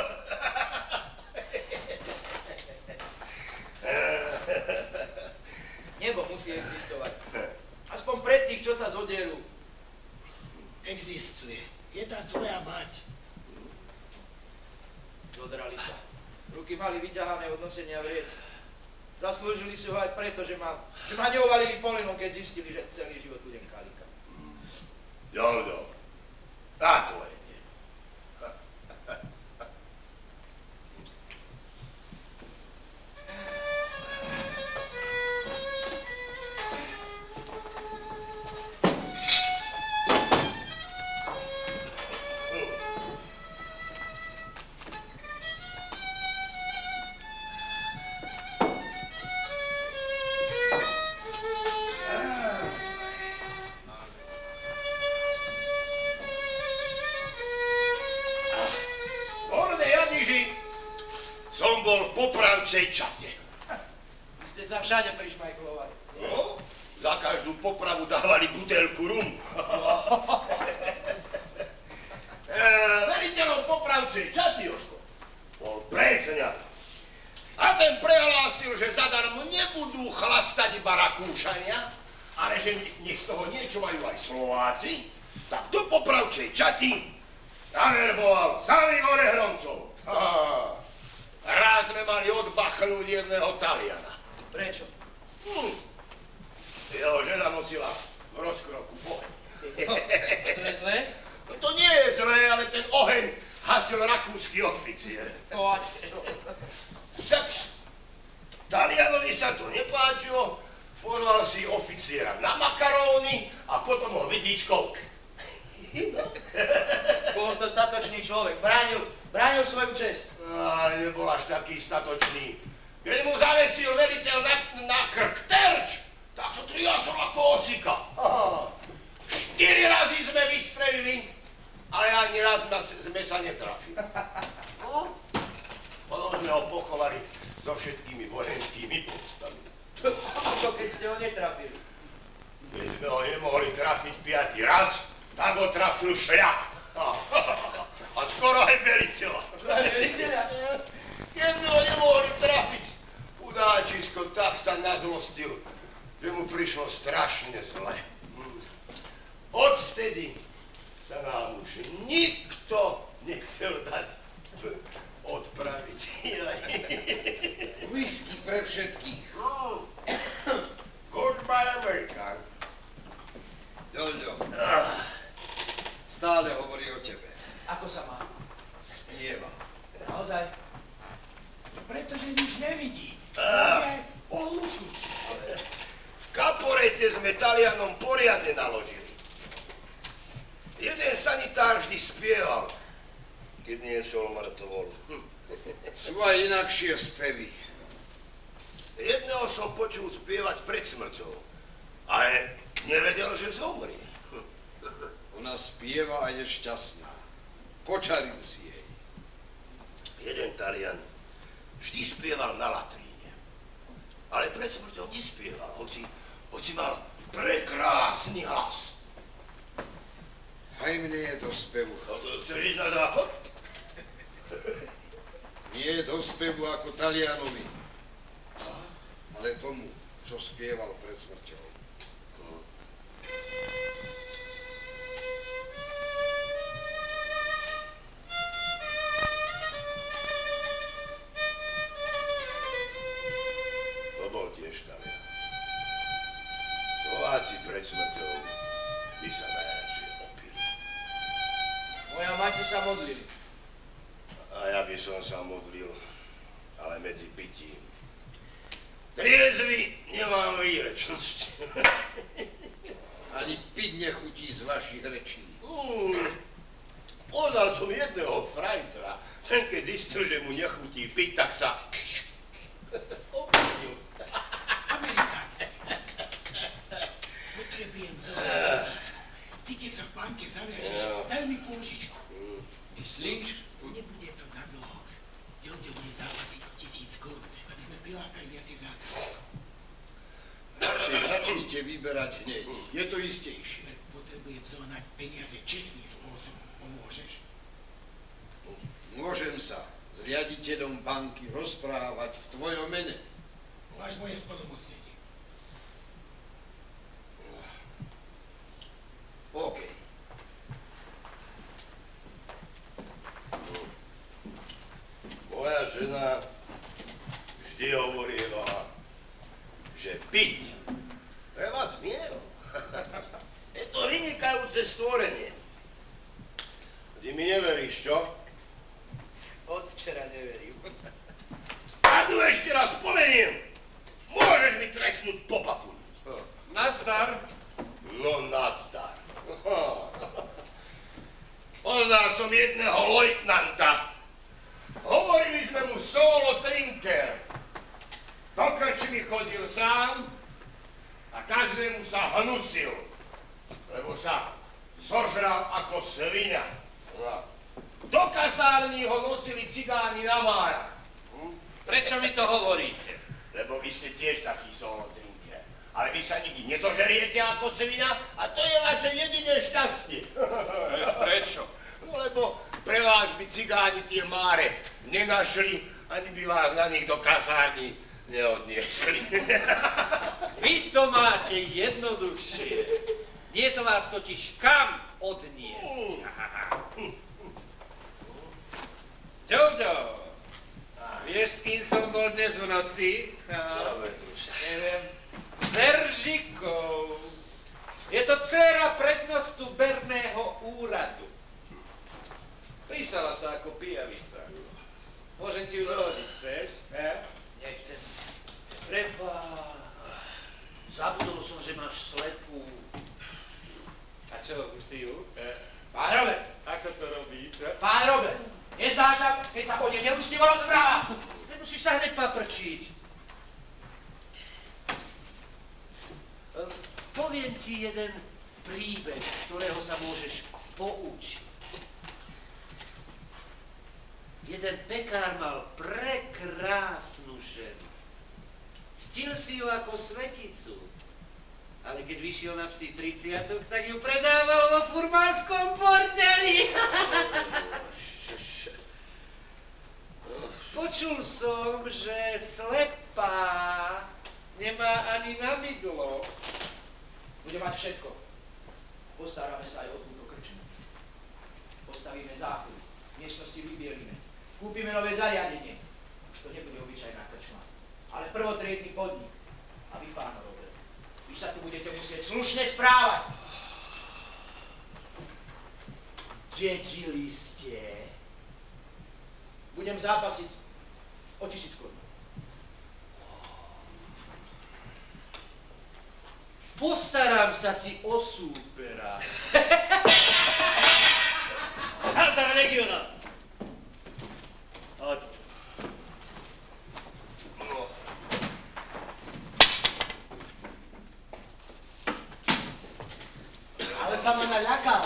Nebo musí existovať. Aspoň pre tých, čo sa zoderú. Existuje. Je tam tvoja mať. Zodrali sa. Ruky mali vyťahané od nosenia vriec. Zaslúžili si ho aj preto, že ma neuvalili polinom, keď zistili, že celý život budem kalíka. Jo. A to je nie. Popravčej čate. Vy ste sa všade prišmajklovali. No, za každú popravu dávali butelku rumu. Veriteľom Popravčej čaty, Jožko, bol presňak. A ten prehlásil, že zadarmo nebudú chlastať iba Rakúšania, ale že nech z toho niečo majú aj Slováci, tak do Popravčej čaty naverboval samých orehroncov. Raz sme mali odbachnúť jedného Taliana. Prečo? Jeho žena nosila v rozkroku boheň. To je zlé? No to nie je zlé, ale ten oheň hasil rakúsky oficier. No a čo? Tak Talianovi sa to nepáčilo Poslal si oficiera na makaróny a potom ho vidličkou. Bol to statočný človek, bránil svoju česť. Ale nebol až taký statočný. Keď mu zavesil veliteľ na krk terč, tak sa triasol ako osika. 4 razy sme vystrelili, ale ani raz sme sa netrafili. Potom sme ho pochovali so všetkými vojenskými podstami. Ako keď ste ho netrafili. Keď sme ho nemohli trafiť 5. raz, tak ho trafil šľak. A skoro aj veliteľa. Keď sme ho nemohli trafiť, chudáčisko tak sa nazlostil, že mu prišlo strašne zle. Odvtedy sa nám už nikto nechcel dať odpraviť. Whisky pre všetkých. Goodbye, American. Ďoľďo, stále hovorí o tebe. Ako sa má? Spieva. Naozaj? No pretože nič nevidí. Je ohluchnutý. V Caporete sme Talianom poriadne naložili. Jeden sanitár vždy spieval, keď niesol mŕtvol. Sú aj inakšie spevy. Jedného som počul spievať pred smrťou, ale nevedel, že zomrie. Ona spieva a je šťastná. Počaril si jej. Jeden Talian vždy spieval na latríne, ale pred smrťou nespieval, hoci mal prekrásny hlas. Aj mne je do spevu. Chceš ísť na záchod? Nie do spevu ako Talianovi, ale tomu, čo spieval pred smrťou. To bol tiež Talian. Slováci pred smrťou by sa najradšej opili. Moja mati sa modlili. A ja by som sa modlil, ale medzi pitím. Triezvy nemám výrečnosť. Ani piť nechutí z vašich rečí. Poznal som jedného frajtera. Ten keď zistil, že mu nechutí piť, tak sa opustil. Amerikán, potrebujem zohnať 1000. Ty keď sa v banke zaviažeš, daj mi pôžičku. Myslíš? Nebude to na dlho. Ďoďo bude zápasiť 1000 korún, aby sme prilákali viacej zákazníkov. Začnite vyberať hneď. Je to istejšie. Potrebujem zohnať peniaze čestným spôsobom. Pomôžeš? Môžem sa s riaditeľom banky rozprávať v tvojom mene. Máš moje splnomocnenie. OK. Moja žena vždy hovorila, že piť treba s mierou. Je to vynikajúce stvorenie. Ty mi neveríš, čo? Od včera neverím. A tu ešte raz spomeniem. Môžeš mi trestnúť po papuli. Nazdar. No nazdar. Poznal som jedného lojtnanta. Hovorili sme mu solo trinker. Do krčmy chodil sám a každému sa hnusil, lebo sa zožral ako sviňa. Do kasární ho nosili cigáni na májach. Prečo mi to hovoríte? Lebo vy ste tiež taký solo trinker. Ale vy sa nikdy nezožeriete ako sviňa a to je vaše jediné šťastie. Prečo? No lebo pre vás by cigáni tie máre nenašli, ani by vás na nich do kasárni neodniesli. Vy to máte jednoduchšie. Nie to vás totiž kam odniesť. Ďoďo, vieš, s kým som bol dnes v noci? Neviem. S Veržikou. Je to dcéra prednostu Berného úradu. Písala sa ako pijavica. Môžem ti ju dovodiť, chceš? Nechcem. Preba. Zabudol som, že máš slepú. A čo, už si ju? Pán Robert. Ako to robí, čo? Pán Robert, nezdáš sa, keď sa po nej neúctivo rozpráva? Nemusíš sa hneď paprčiť. Poviem ti jeden príbeh, z ktorého sa môžeš poučiť. Jeden pekár mal prekrásnu ženu. Ctil si ju ako sveticu. Ale keď vyšiel na psí 30, tak ju predával vo furmánskom bordeli. Počul som, že slepá nemá ani na mydlo. Bude mať všetko. Postaráme sa aj o túto krčmu. Postavíme záchod, miestnosti vybielíme. Kúpime nové zariadenie. Už to nebude obyčajná krčma, ale prvotriedny podnik. A vy, pán Robert, vy sa tu budete musieť slušne správať. Dedili ste. Budem zápasiť o 1000 korún. Postaram sa ti o súpera. Nazdar, regionál. Hoď. Ale sa ma naľakal.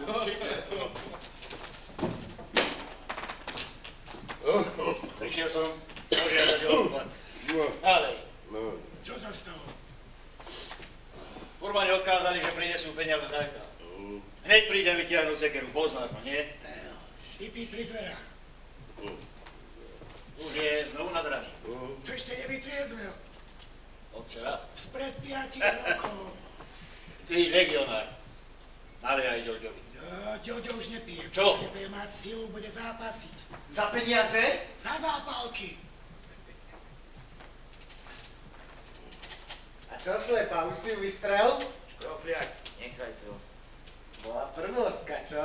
Prišiel som požiadať o odplat. Ďalej. Čo sa stalo? Furmani odkázali, že prinesú peniaze zajtra. Hneď prídem vytiahnuť sekeru, poznáš ma, nie? Štípi pri dverách. Už je znovu nad raný. To ešte nevytriezvel. Od včera. Spred 5 rokov. Ty, legionár. Naliaj Ďoďovi. Ďoďo už nepije. Čo? Nebude mať silu, bude zápasiť. Za peniaze? Za zápalky. A čo slepá, už si ju vystrel? Krofliak, nechaj to. Bola prvostka, čo?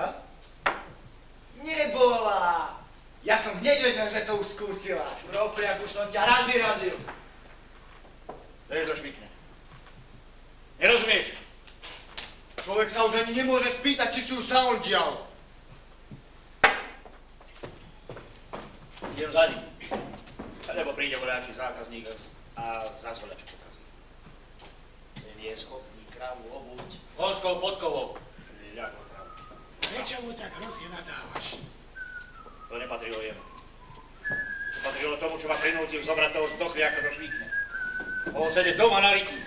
Nebola. Ja som hneď vedel, že to už skúsila. Profliak, už som ťa raz vyrazil. Lež do švikne. Nerozumieš? Človek sa už ani nemôže spýtať, či si už zaondial. Idem za ním. Lebo príde voľaký zákazník a zas voľačo pokazí. Ten je schopný krávu obuť konskou podkovou. Ľako krávu. Prečo mu tak hrozne nadávaš? To nepatrilo jemu. To patrilo tomu, čo ma prinútil zobrať toho zdochliaka do švíkne. Mohol sedieť doma na ryti.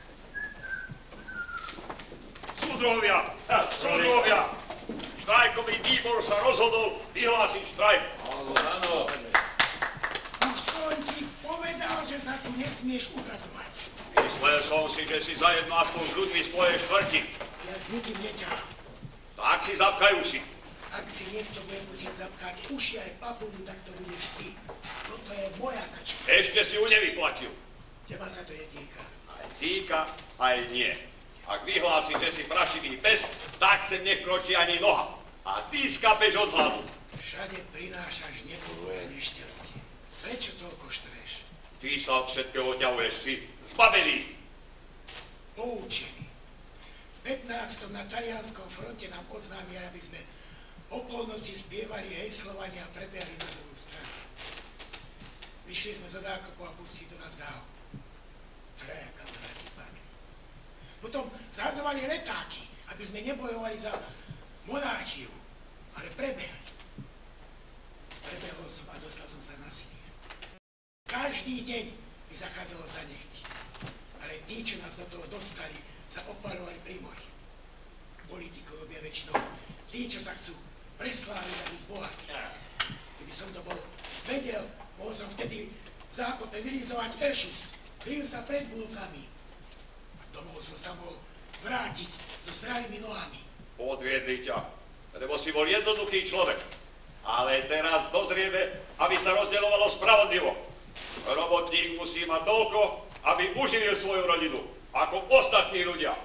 Súdruhovia! Súdruhovia! Štrajkový výbor sa rozhodol vyhlásiť štrajk. Áno. Už som ti povedal, že sa tu nesmieš ukazovať. Myslel som si, že si zajedno aspoň s ľuďmi z tvojej štvrti. Ja s nikým neťahám. Tak si zapkaj uši. Ak si niekto bude musieť zapkať uši aj papulu, tak to budeš ty. Toto je moja kačka. Ešte si ju nevyplatil. Teba sa to netýka. Aj týka, aj nie. Ak vyhlási, že si prašivý pes, tak sem nekročí ani noha. A ty skapeš od hladu. Všade prinášaš nepoluje nešťastie. Prečo toľko štreš? Ty sa od všetkého ťahuješ, si zbavený. Poučený. V 15. na talianskom fronte nám oznámia, aby sme o polnoci spievali hejslovania a prebiehli na druhú stranu. Vyšli sme zo zákopu a pustili do nás dáv. Traja kamaráti padli. Potom zhadzovali letáky, aby sme nebojovali za monarchiu, ale prebehli. Prebehol som a dostal som sa na sír. Každý deň mi zachádzalo za nechti. Ale tí, čo nás do toho dostali, sa oparovali pri mori. Politikov robia väčšinou tí, čo sa chcú presláviť a byť bohatí. Keby som to bol vedel, mohol som vtedy v zákope vylizovať ešus, kryl sa pred búlkami. A domov som sa mohol vrátiť so zdravými nohami. Podviedli ťa, lebo si bol jednoduchý človek. Ale teraz dozrieme, aby sa rozdeľovalo spravodlivo. Robotník musí mať toľko, aby uživil svoju rodinu, ako ostatní ľudia.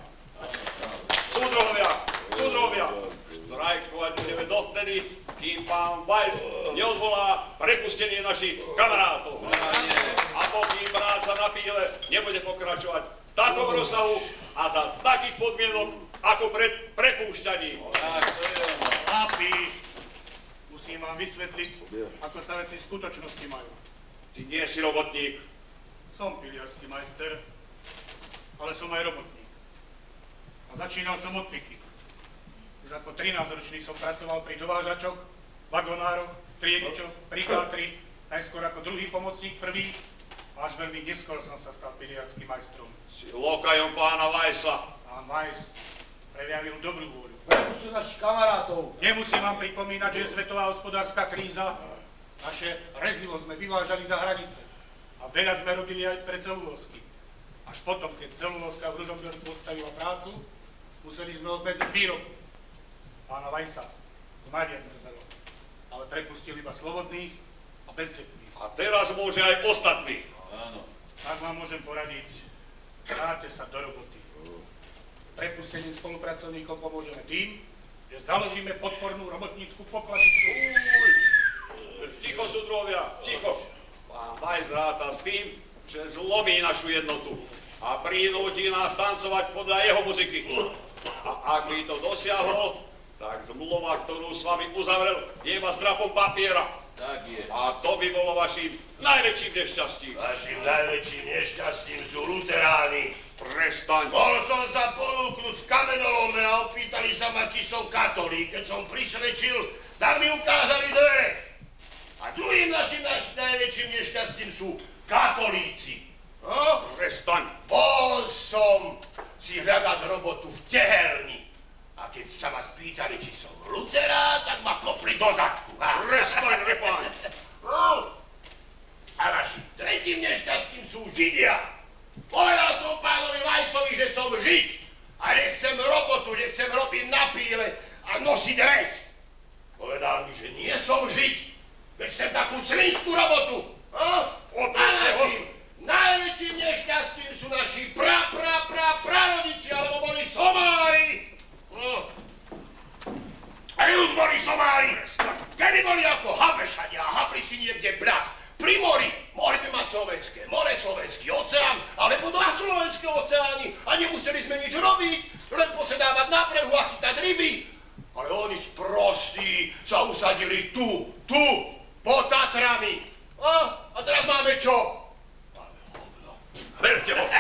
Súdruhovia, štrajkovať budeme dovtedy, kým pán Weiss neodvolá prepustenie našich kamarátov. A pokým práca na píle nebude pokračovať v takom rozsahu a za takých podmienok ako pred prepúšťaním. Chlapi, musím vám vysvetliť, ako sa veci v skutočnosti majú. Ty nie si robotník. Som piliarský majster, ale som aj robotník. A začínal som od piky. Už ako 13-ročný som pracoval pri dovážačoch, vagonároch, triedičoch, pri kátri, najskôr ako druhý pomocník, prvý, až veľmi neskoro som sa stal piliarským majstrom. Si lokajom pána Vajsa. Pán Vajs prejavil dobrú vôľu. Preto sú naši kamarátov. Nemusím vám pripomínať, že je svetová hospodárska kríza. Naše rezilo sme vyvážali za hranice. A veľa sme robili aj pre celulózky. Až potom, keď celulózka v Ružomberku odstavila prácu, museli sme obmedziť výrobu. Pána Vajsa to najviac mrzelo, ale prepustil iba slobodných a bezdetných. A teraz môže aj ostatných. Áno. Tak vám môžem poradiť, vráťte sa do roboty. Prepustením spolupracovníkov pomôžeme tým, že založíme podpornú robotnícku pokladničku. Ticho, sudrovia, ticho. Pán Vajs ráta s tým, že zlomí našu jednotu a prinúti nás tancovať podľa jeho muziky. A ak by to dosiahol, tak zmluva, ktorú s vami uzavrel, je iba strapom papiera. Tak je. A to by bolo vašim najväčším nešťastím. Vašim najväčším nešťastím sú luteráni. Prestaň. Bol som sa ponúknuť v kamenolome a opýtali sa ma, či som katolík. Keď som prisvedčil, tak mi ukázali dvere. A druhým našim najväčším nešťastím sú katolíci. No? Prestaň. Bol som si hľadať robotu v tehelni. A keď sa ma spýtali, či som luterán, tak ma kopli do zadku. Prestaň, repáň. No. A našim tretím nešťastím sú Židia. Povedal som pánovi Vajsovi, že som Žid. A nechcem robotu, nechcem robiť na píle a nosiť dres. Povedal mi, že nie som Žid. Veď chcem takú svinskú robotu. A našim najväčším nešťastím sú naši prarodičia, lebo boli somári. No. A už boli somári. Kedy boli ako Habešania a habli si niekde brat. Pri mori mohli by mať slovenské more, slovenský oceán, alebo dva slovenské oceány a nemuseli sme nič robiť, len posedávať na brehu a chytať ryby. Ale oni sprostí sa usadili tu, pod Tatrami. A teraz máme čo? Máme hovno. Verte ho.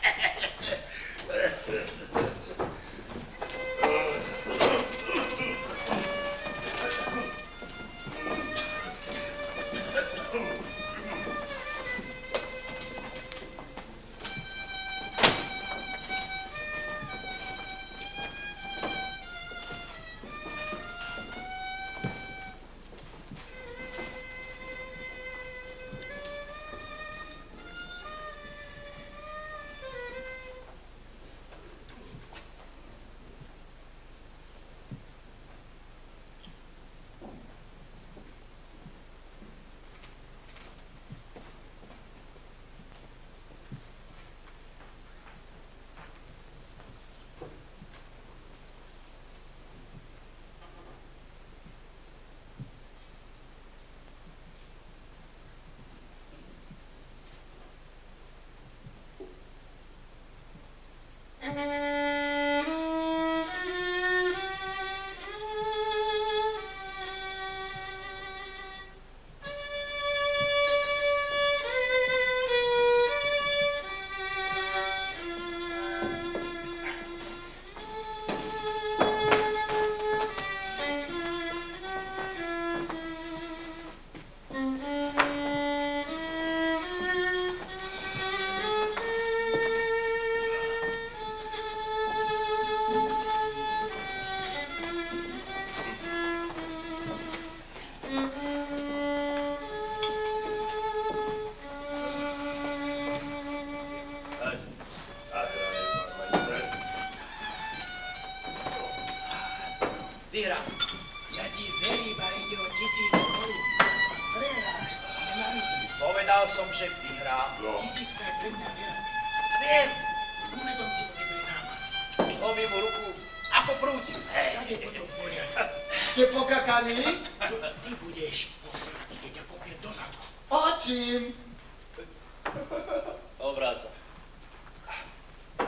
Vyhrám. Ja ti verím, ale ide o 1000 korún. Prehráš, to sme na mysli. Povedal som, že vyhrám. 1000 je pre mňa veľa. Viem. Uvedom si to, keď je zápas. Zlomím mu ruku. Ako prúti. Tak je potom v poriadku. Ste pokakaní? Ty budeš posratý, keď ťa kopie do zadku. A čím? Obráca.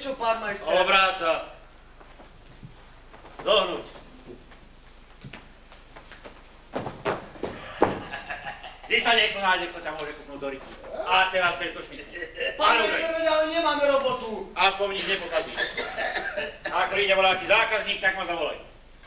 čo, pán majster? Obráca. Dohnúť. Ty sa niekto nájde, kto ťa môže kúpnúť do rytmu. A teraz preto špice. Pán majster, ale nemáme robotu. Aspoň nič nepokazí. Ak príde voľaký zákazník, tak ma zavolaj.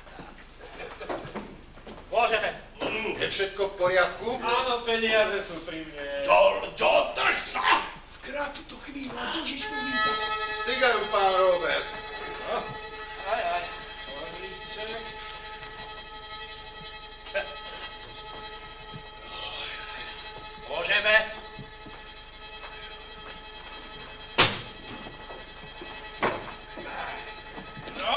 Môžeme. Je všetko v poriadku? Áno, peniaze sú pri mne. Čo, drž sa! Skrát túto chvíľu a túžiš po víťazstve. Cigaru, pán Robert. Aj. Orliček. Môžeme. No.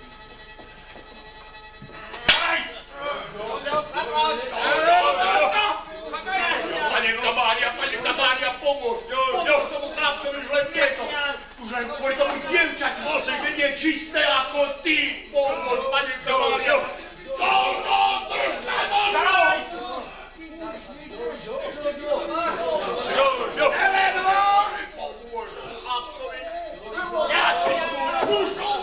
Pani Kamária, pomôž! Pomôž tomu chlapcovi už len preto! Už len kvôli tomu dievčať môže vedieť čisté ako ty! Pomôž, pani Kamária! Drž sa, Hele, dvori! Pomôž chlapcovi! Ja si s tou dušou!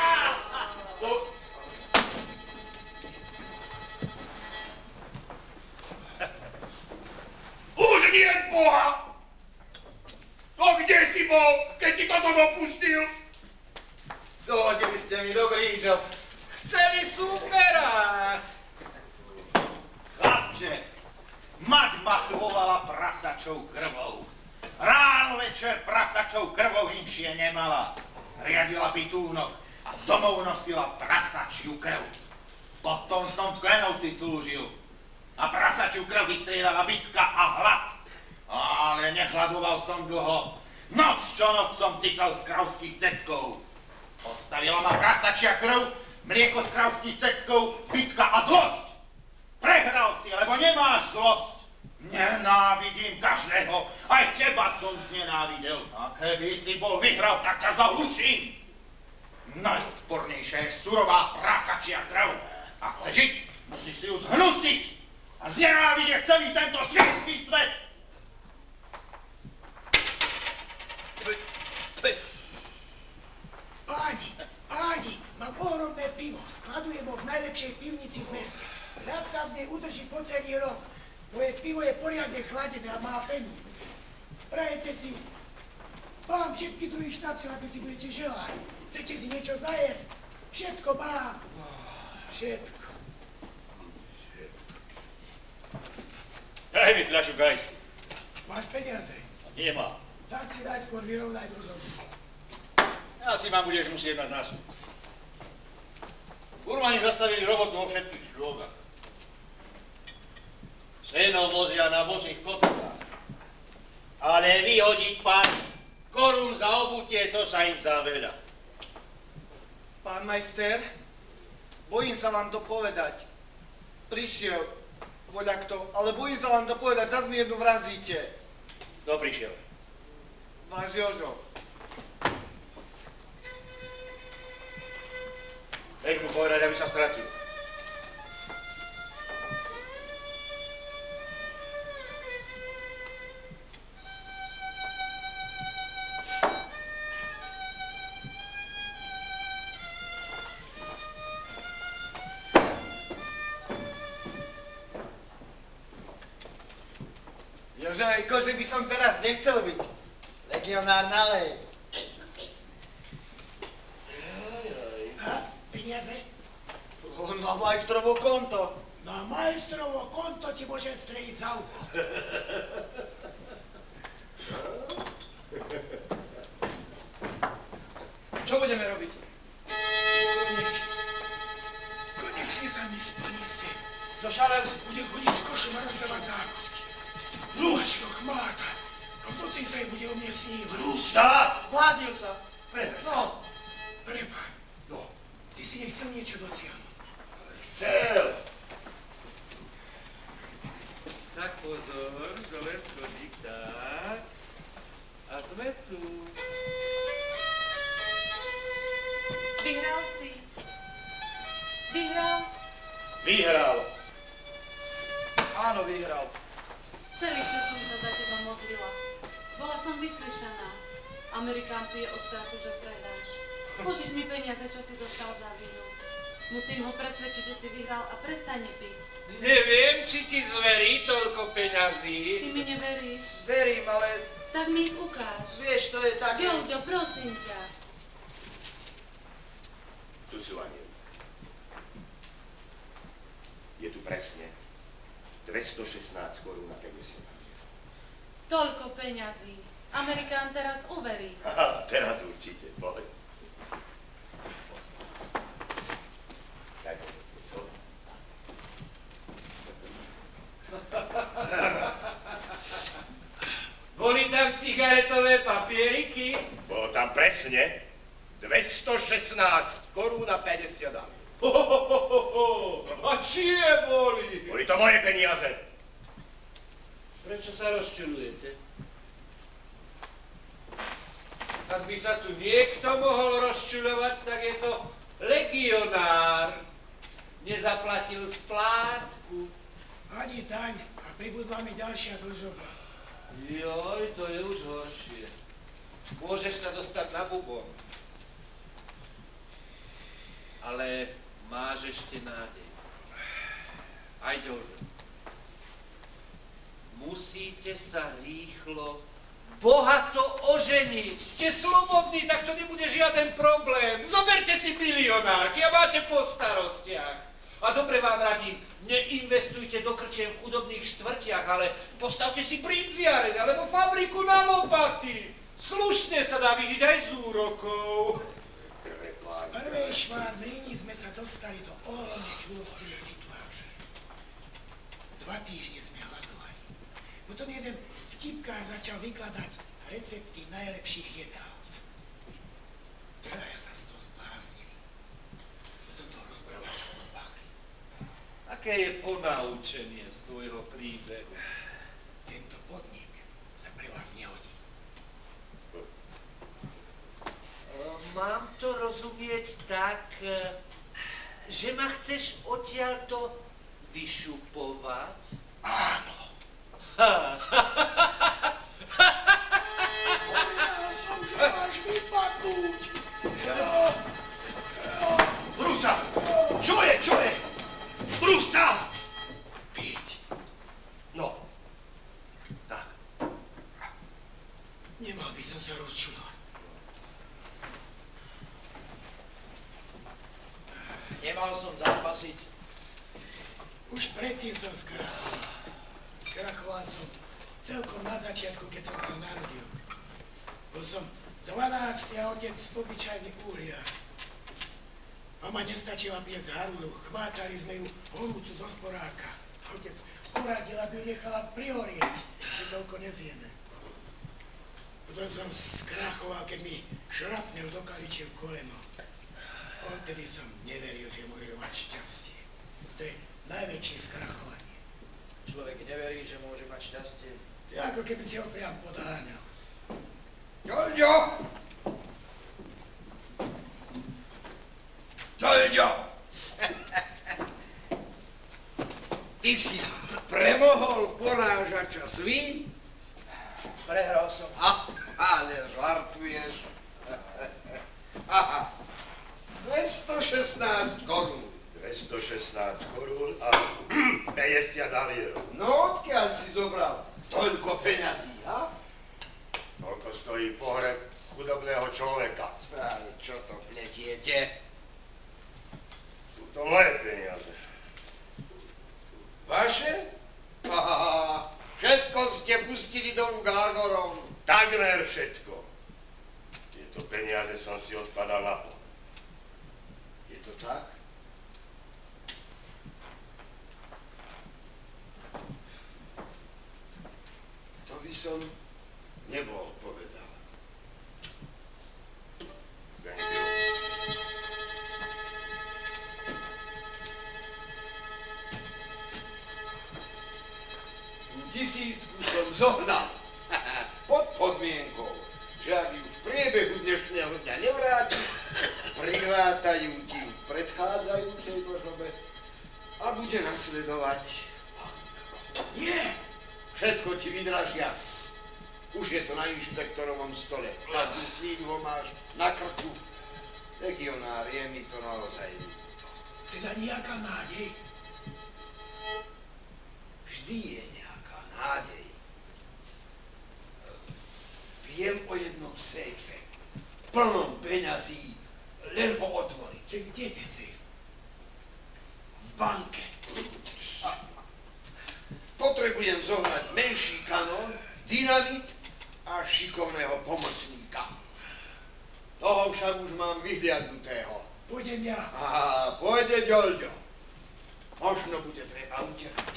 Už nie Boha! No kde si bol, keď si toto dopustil? Dohodili ste mi dobrý job. Chceli supera. Chlapče, mať ma chlovala prasačou krvou. Ráno večer prasačou krvou inšie nemala. Riadila bytúnok a domov nosila prasačiu krv. Potom som v Klenovci slúžil. A prasačiu krv vystriedala bitka a hlad. Ale nehľadoval som dlho. Noc čo noc som cykal z kravských ceckov. Postavila ma prasačia krv, mlieko z kravských ceckov, bitka a zlosť. Prehral si, lebo nemáš zlosť. Nenávidím každého, aj teba som znenávidel. A keby si bol vyhral, tak ťa zahlučím. Najodpornejšia je surová prasačia krv. Ak chceš žiť, musíš si ju zhnusiť a znenávidieť celý tento svietský svet. Páni, mám ohromné pivo, skladujem ho v najlepšej pivnici v meste. Rád sa v nej udrží po celý rok. Moje pivo je poriadne chladené a má penu. Prajete si, mám všetky druhy štapcov, ako si budete želať. Chcete si niečo zajesť? Všetko mám. Všetko. Daj mi fľašu gajsku. Máš peniaze? Nemám. Tak si daj skôr vyrovnaj družobu. Asi ma budeš musieť mať na súd. Furmani zastavili robotu vo všetkých šľôgach. Seno vozia na bosých kotkách. Ale vyhodiť pán korún za obutie, to sa im zdá veľa. Pán majster, bojím sa vám to povedať. Prišiel voľakto, ale bojím sa vám to povedať, zas mi jednu vrazíte. Kto prišiel? Váš Jožo. Nech mu povedať, aby sa stratil. Jožo, akože by som teraz nechcel byť legionár na lej. Peniaze? Na majstrovo konto. Na majstrovo konto ti môžem streliť za ucho. Čo budeme robiť? Konečne sa mi splní sen. Zošalel si. Budem chodiť s košom a rozdávať zákusky. Lúčko, chmáta. A v noci sa jej bude o mne snívať. Zbláznil sa. No. Prepáň. No. Ty si nechcel niečo dosiahnuť. Chcel. Tak pozor, dole schodík, tak. A sme tu. Vyhral si. Vyhral? Vyhral. Áno, vyhral. Celý čas som sa za teba modlila. Bola som vyslyšaná. Amerikán pije od strachu, že prehrá. Požič mi peniaze, čo si dostal za víno. Musím ho presvedčiť, že si vyhral a prestane piť. Neviem, či ti zverí toľko peňazí. Ty mi neveríš? Verím, ale Tak mi ich ukáž. vieš, to je také... Ďoďo, prosím ťa. Tu sú aniel. Je tu presne 216 korún na 50. Toľko peňazí. Amerikán teraz uverí. Aha, teraz určite, poď. Boli tam cigaretové papieriky? Bolo tam presne 216 korún a 50 dám. A čie boli? Boli to moje peniaze. Prečo sa rozčulujete? Ak by sa tu niekto mohol rozčuľovať, tak je to legionár. Nezaplatil splátku. Ani daň a pribudla mi ďalšia dlžoba. Joj, to je už horšie. Môžeš sa dostať na bubon. Ale máš ešte nádej. Aj Ďožo. Musíte sa rýchlo, bohato oženiť. Ste slobodní, tak to nebude žiaden problém. Zoberte si milionárky a máte po starostiach. A dobre vám radím, neinvestujte do krčiem v chudobných štvrtiach, ale postavte si brinziareň alebo fabriku na lopaty. Slušne sa dá vyžiť aj z úrokov. V prvej švádrini sme sa dostali do ohromne chulostivej situácie. 2 týždne sme hľadovali. Potom jeden vtipkár začal vykladať recepty najlepších jedál. Traja sa z toho zbláznili. Potom to rozprávať o lopách. Aké je ponaučenie z tvojho príbehu? Tento podnik sa pre vás nehodí. Mám to rozumieť tak, že ma chceš odtiaľto vyšupovať? Áno. Povedal som, že máš vypadnúť. Brusa! Čo je? Čo je? Brusa! Piť. No. Tak. Nemal by som sa rozčulovať. Nemal som zápasiť. Už predtým som skrachoval. Skrachoval som celkom na začiatku, keď som sa narodil. Bol som 12 a otec obyčajný uhliar. Mama nestačila piec harulu, chvátali sme ju horúcu zo sporáka. Otec poradil, aby ju nechala prihorieť, že toľko nezjeme. Potom som skrachoval, keď mi šrapnel do kaličiek koleno. Odtedy som neveril, že môže mať šťastie. To je najväčšie skrachovanie. Človek neverí, že môže mať šťastie. To je ako keby si ho priam podáňal. Ďoďo! Ďoďo! Ty si premohol porážača svín? Prehral som. Ale žartuješ. Aha. 216 korún. 216 korún a 50 alier. No, odkiaľ si zobral toľko peňazí, ha? Toľko stojí pohreb chudobného človeka. Ale čo to pletiete? Sú to moje peniaze. Vaše? Aha, všetko ste pustili do rúk Ágorom. Takmer všetko. Tieto peniaze som si odkladal na pol. Je to tak? To by som nebol povedal. Thank you. Tisícku som zohnal. Pod podmienkou, že ak ju v priebehu dnešného dňa nevrátiš, prirátajú ti v predchádzajúcej dlžobe a bude nasledovať. Nie! Všetko ti vydražia. Už je to na inšpektorovom stole. Každú chvíľu ho máš na krku. mi to naozaj ľúto. Teda nejaká nádej? Vždy je nejaká nádej. Viem o jednom sejfe, plnom peňazí, len ho otvoriť. Kde je ten sejf? V banke. Potrebujem zohnať menší kanón, dynamit a šikovného pomocníka. Toho však už mám vyhliadnutého. Pôjdem ja. A pôjde Ďoľďo. Možno bude treba utekať.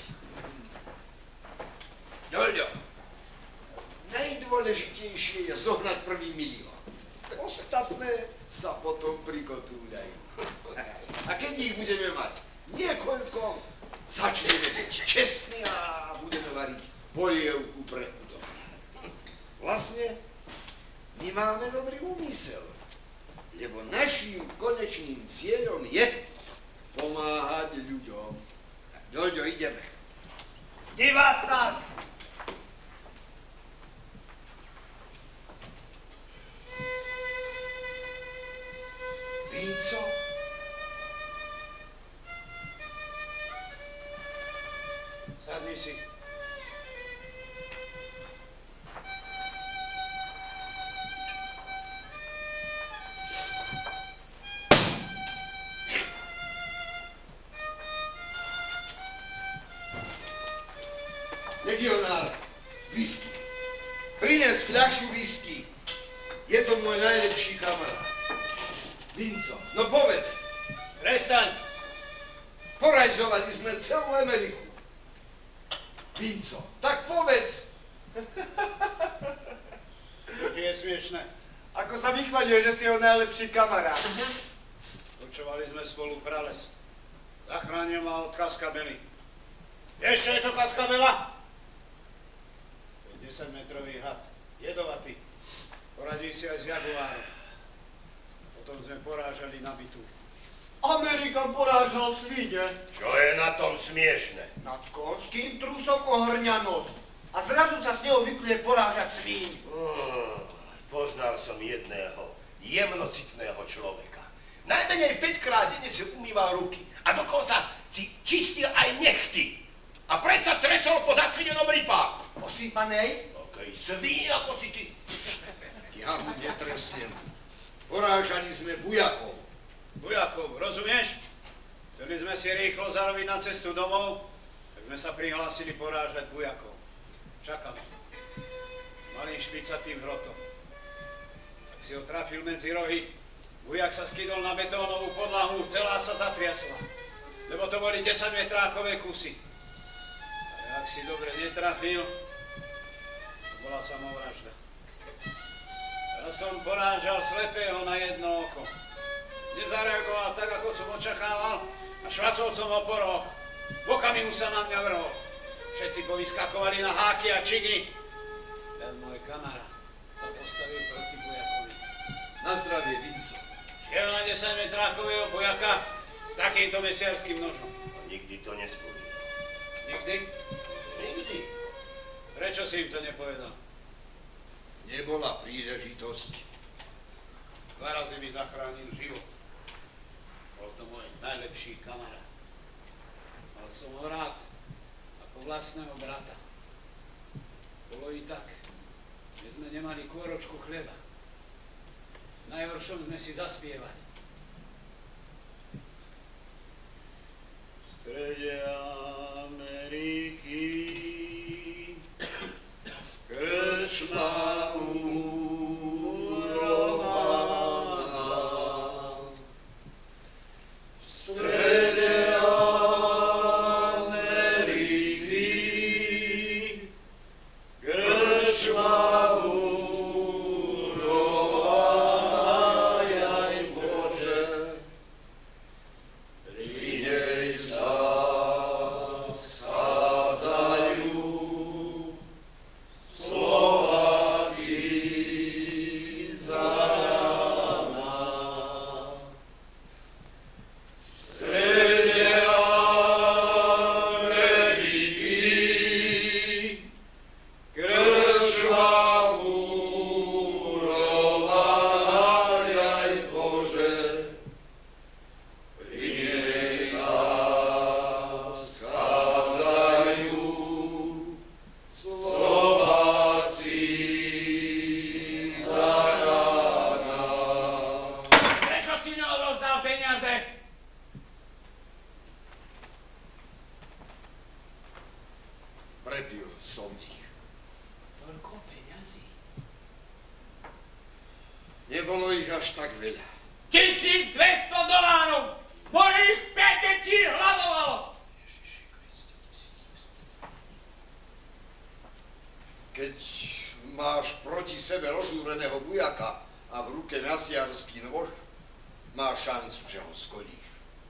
Ďoľďo, najdôležitejšie je zohnať prvý milión. Ostatné sa potom prikotúľajú. A keď ich budeme mať niekoľko, začneme byť čestní a budeme variť polievku pre chudobných. Vlastne, my máme dobrý úmysel, lebo naším konečným cieľom je pomáhať ľuďom. Ďoľďo, ideme. Kde vás tam? Vinco? Sadni si. Legionár, whisky. Prines fľašu whisky. Je to môj najlepší kamarát. Vinco, no povedz. Prestaň. Porajzovali sme celú Ameriku. Vinco, tak povedz. To ti je smiešné. Ako sa vychvaľuje, že si jeho najlepší kamarát. Počúvali sme spolu prales. Zachránil ma od kaskabely. Vieš, čo je to kaskabela? To je 10-metrový had. Jedovatý. Poradí si aj s jaguárom. Potom sme porážali na bytu. Amerika porážal svine. Čo je na tom smiešne? Nad konským trusom ohrňa nos. A zrazu sa s neho vykluje porážať svíň. Poznal som jedného jemnocitného človeka. Najmenej 5-krát denne si umýval ruky a dokonca si čistil aj nechty. A predsa tresol po zasvinenom rypáku. Osýpanej? Okej, svíň ako si ty. Ja mu netresnem. Porážali sme bujakov. Bujakov, rozumieš? Chceli sme si rýchlo zarobiť na cestu domov, tak sme sa prihlásili porážať bujakov. Čakali. Malým špicatým hrotom. Tak si ho trafil medzi rohy. Bujak sa skydol na betónovú podlahu, celá sa zatriasla. Lebo to boli 10-metrákové kusy. Ale ak si dobre netrafil, to bola samovražda. Ja som porážal slepého na jedno oko. Nezareagoval tak, ako som očakával a švacol som ho po roh. V okamihu sa na mňa vrhol. Všetci povyskakovali na háky a čigy. Ten môj kamarát sa postavil proti bujakovi. Na zdravie, Vinco. Šiel na 10-metrákového bujaka s takýmto mesiarským nožom. A nikdy to nespomínal. Nikdy? Nikdy. Prečo si im to nepovedal? Nebola príležitosť. 2 razy mi zachránil život. Bol to môj najlepší kamarát. Mal som ho rád ako vlastného brata. Bolo i tak, že sme nemali kôročku chleba. V najhoršom sme si zaspievali. V strede Ameriky krčma úrovaná. V strede Ameriky krčma úrovaná, jaj Bože, pri nej sa peniaze? Prebil som ich. Toľko peňazí. Nebolo ich až tak veľa. $1200! Mojich 5 detí hľadovalo! Keď máš proti sebe rozúreného bujaka a v ruke mesiarský nôž, máš šancu, že ho skolíš.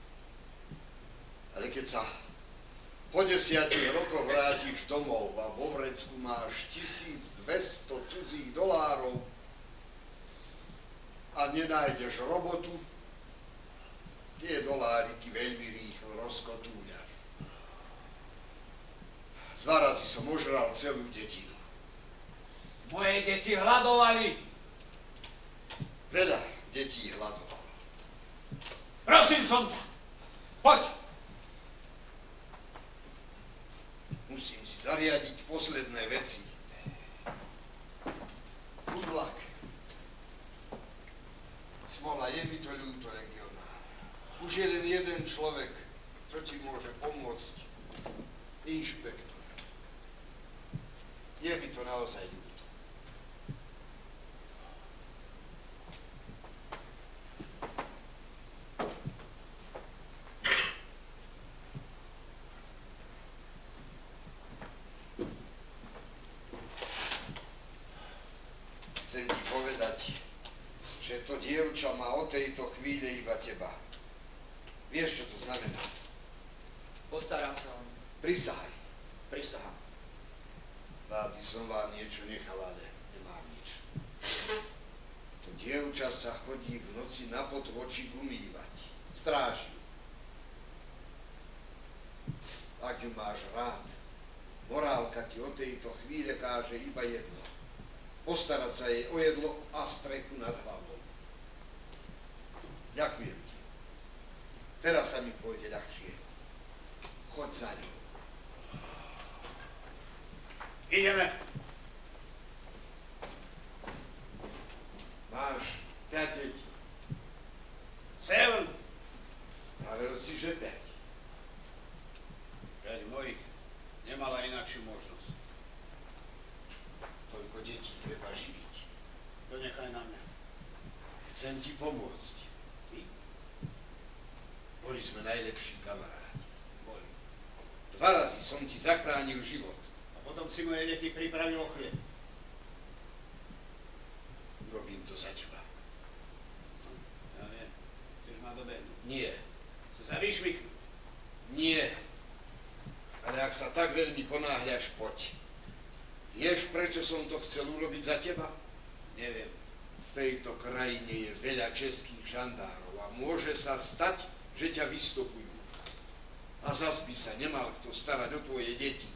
Ale keď sa po 10 rokoch vrátiš domov a vo vrecku máš 1200 cudzích dolárov a nenájdeš robotu, tie doláriky veľmi rýchlo rozkotúľaš. 2 razy som ožral celú dedinu. Moje deti hľadovali. Veľa detí hľadovalo. Prosím som ťa, poď. Musím si zariadiť posledné veci. Kudlak. Smola, je mi to ľúto, legionár. Už je len jeden človek, čo ti môže pomôcť. Inšpektor. Je mi to naozaj ľúto. Chcem ti povedať, že to dievča má od tejto chvíle iba teba. Vieš, čo to znamená? Postaram sa o ňu. Prisahaj. Prisahám. Rád by som vám niečo nechal, ale nemám nič. To dievča sa chodí v noci na potvočík umývať. Stráži ju. Ak ju máš rád, morálka ti od tejto chvíle káže iba jedno. Postarať sa jej o jedlo a strechu nad hlavou. Ďakujem ti. Teraz sa mi pôjde ľahšie. Choď za ňou. Ideme. Máš 5 detí. 7. Pravil si, že 5. Veď mojich nemala inakšiu možnosť. Toľko detí treba živiť. To nechaj na mňa. Chcem ti pomôcť. Ty? Boli sme najlepší kamaráti. Boli. 2 razy som ti zachránil život. A potom si moje deti pripravil o chlieb. Urobím to za teba. Ja viem. Chceš ma dobehnúť? Nie. Chceš sa vyšmyknúť? Nie. Ale ak sa tak veľmi ponáhľaš, poď. Vieš, prečo som to chcel urobiť za teba? Neviem. V tejto krajine je veľa českých žandárov a môže sa stať, že ťa vystopujú. A zas by sa nemal kto starať o tvoje deti.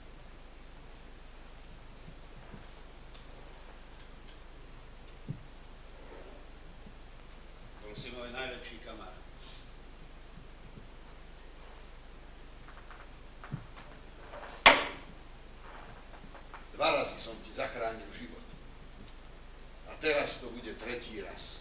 Bol si môj najlepší kamarát. Dva razy som ti zachránil život. A teraz to bude 3. raz.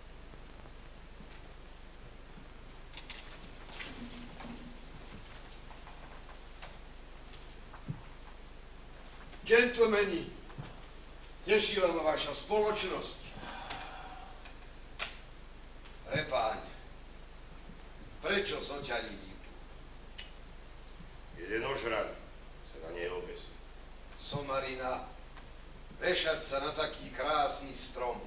Gentlemani, tešila ma vaša spoločnosť. Repáň, prečo zoťali lípu? Jeden ožran sa na nej obesí. Somarina, vešať sa na taký krásny strom.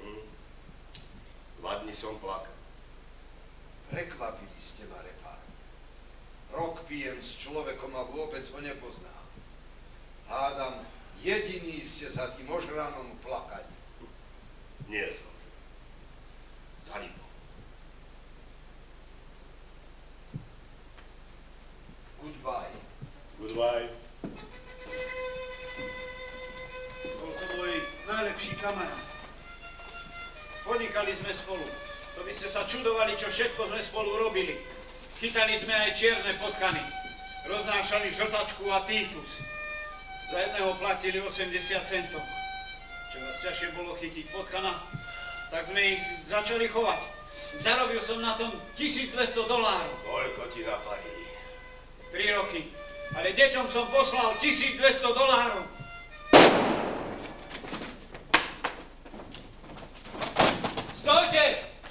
2 dni som plakal. Prekvapili ste ma, repáň. Rok pijem s človekom a vôbec ho nepoznám. Hádam, jediný ste za tým ožranom plakali. Nie som. Dali ho. Goodbye. Goodbye. Bol to môj najlepší kamarát. Podnikali sme spolu. To by ste sa čudovali, čo všetko sme spolu robili. Chytali sme aj čierne potkany. Roznášali žltačku a týfus. Za jedného platili 80 centov. Čo vás ťažšie bolo chytiť potkana, tak sme ich začali chovať. Zarobil som na tom $1200. Koľko ti naparili? 3 roky. Ale deťom som poslal $1200. Stojte!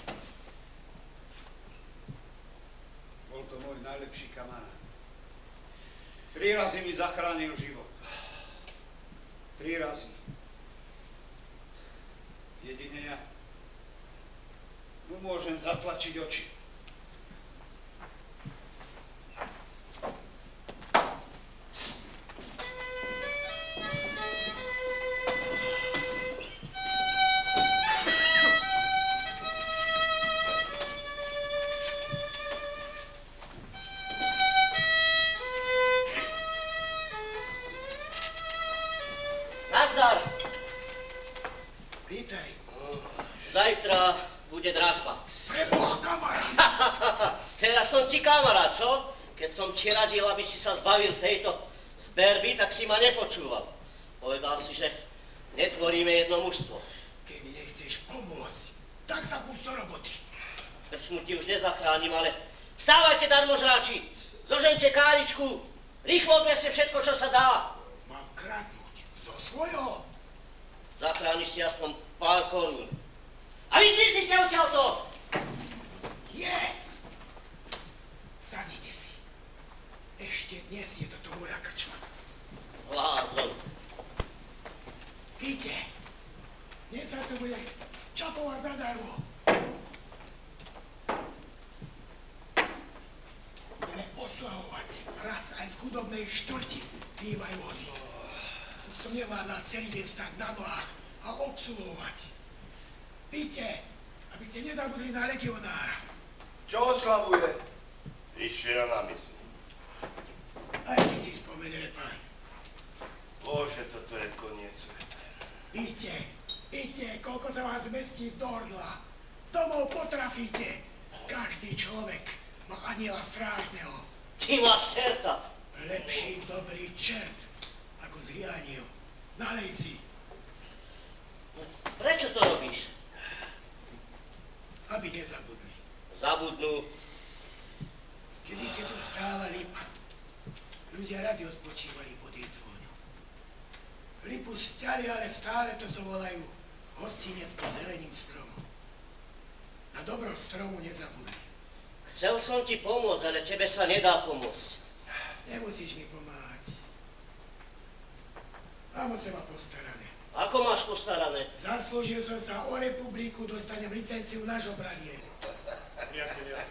Bol to môj najlepší kamarát. 3 razy mi zachránil život. 3 razy. Jedine ja mu môžem zatlačiť oči. Nazdar! Pýtaj. Zajtra bude dražba. Preboha, kamarát! Teraz som ti kamarát, čo? Keď som ti radil, aby si sa zbavil tejto zberby, tak si ma nepočúval. Povedal si, že netvoríme jedno mužstvo. Keď mi nechceš pomôcť, tak sa pust do roboty. Prečo ti už nezachránim, ale vstávajte, darmožráči! Zožeňte káričku! Rýchlo odveste všetko, čo sa dá! Mám kradnúť zo svojho. Zachrániš si aspoň pár korún. A vy zmiznite odtiaľto! Je! Sadnite si. Ešte dnes je toto moja krčma. Blázon. Píte, dnes sa to bude čapovať zadarmo. Budeme oslavovať. Raz aj v chudobnej štvrti bývajú vody. Tu som nevládal celý deň stať na nohách a obsluhovať. Píte, aby ste nezabudli na legionára. Čo oslavuje? Išiel na mysl. Aj ty si spomeň, repán. Bože, toto je koniec sveta. Píte, koľko sa vás zmestí do hrdla. Domov potrafíte. Každý človek má aniela strážneho. Ty máš čerta. Lepší dobrý čert, ako zlý aniel. Nalej si. Prečo to robíš? Aby nezabudli. Zabudnú. Kedy si tu stála lipa. Ľudia radi odpočívali pod jej tvôňou. Lipu sťali, ale stále toto volajú hostinec pod zelením stromom. Na dobro stromu nezabudli. Chcel som ti pomôcť, ale tebe sa nedá pomôcť. Nemusíš mi pomáhať. Mám o seba postarané. Ako máš postarané? Zaslúžil som sa o republiku, dostanem licenciu na žobranie. Priatelia,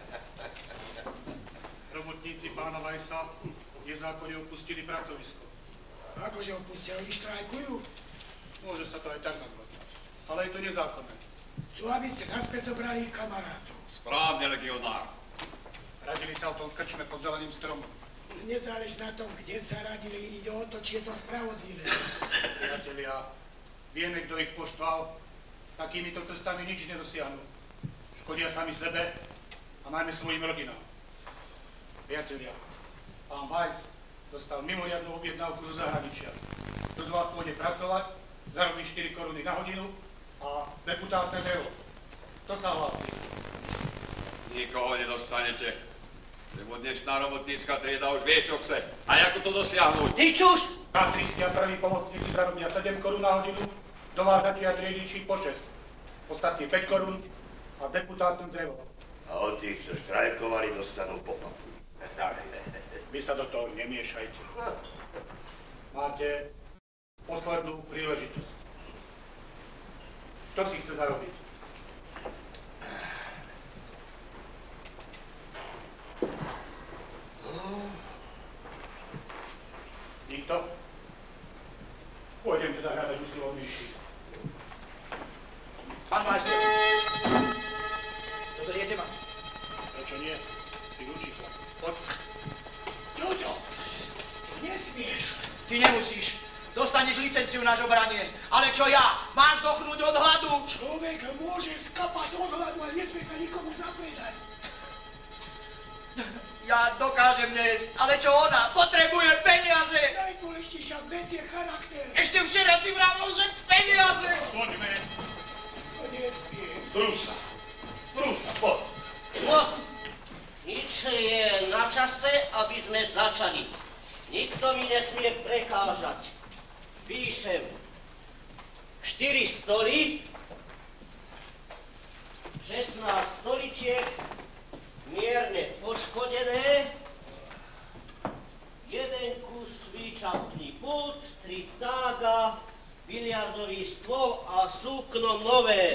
robotníci pána Vajsa nezákonne opustili pracovisko. Akože opustia, oni štrajkujú? Môže sa to aj tak nazvať, ale je to nezákonné. Chcú, aby ste naspäť zobrali ich kamarátov. Správne, legionár. Radili sa o tom v krčme pod zeleným stromom. Nezáleží na tom, kde sa radili, ide o to, či je to spravodlivé. Priatelia, vieme, kto ich poštval, takýmito cestami nič nedosiahnu. Škodia sami sebe a najmä svojim rodinám. Priatelia, pán Weiss dostal mimoriadnu objednávku zo zahraničia. Kto z vás pôjde pracovať, zarobí 4 koruny na hodinu a deputátne drevo. Kto sa hlási? Nikoho nedostanete, lebo dnešná robotnícka trieda už vie, čo chce. A ako to dosiahnuť? Ty čuš! Patríci a prví pomocníci zarobia 7 korún na hodinu, domážači a triediči po 6. Ostatní 5 korún a deputátne drevo. A od tých, čo štrajkovali, dostanú popapu. Vy sa do toho nemiešajte. Máte poslednú príležitosť. Kto si chce zarobiť? Nikto? Pôjdem teda hľadať usilovnejší. Pán majster, co to jete ma? Prečo nie? Si ručí chlap. Poď. Ďuďo, to nesmieš. Ty nemusíš. Dostaneš licenciu na žobranie. Ale čo ja? Máš zdochnúť od hladu? Človek môže skapať od hladu, ale nesmie sa nikomu zapredať. Ja dokážem nejesť, ale čo ona? Potrebujem peniaze! Najdôležitejšia vec je charakter. Ešte včera si vravol, že peniaze! Poďme. To nesmie. Brúsa, poď. čase, aby sme začali. Nikto mi nesmie prekážať. Píšem 4 stoly, 16 stoličiek, mierne poškodené, 1 kus výčapný pult, 3 tága, biliardový stôl a súkno nové.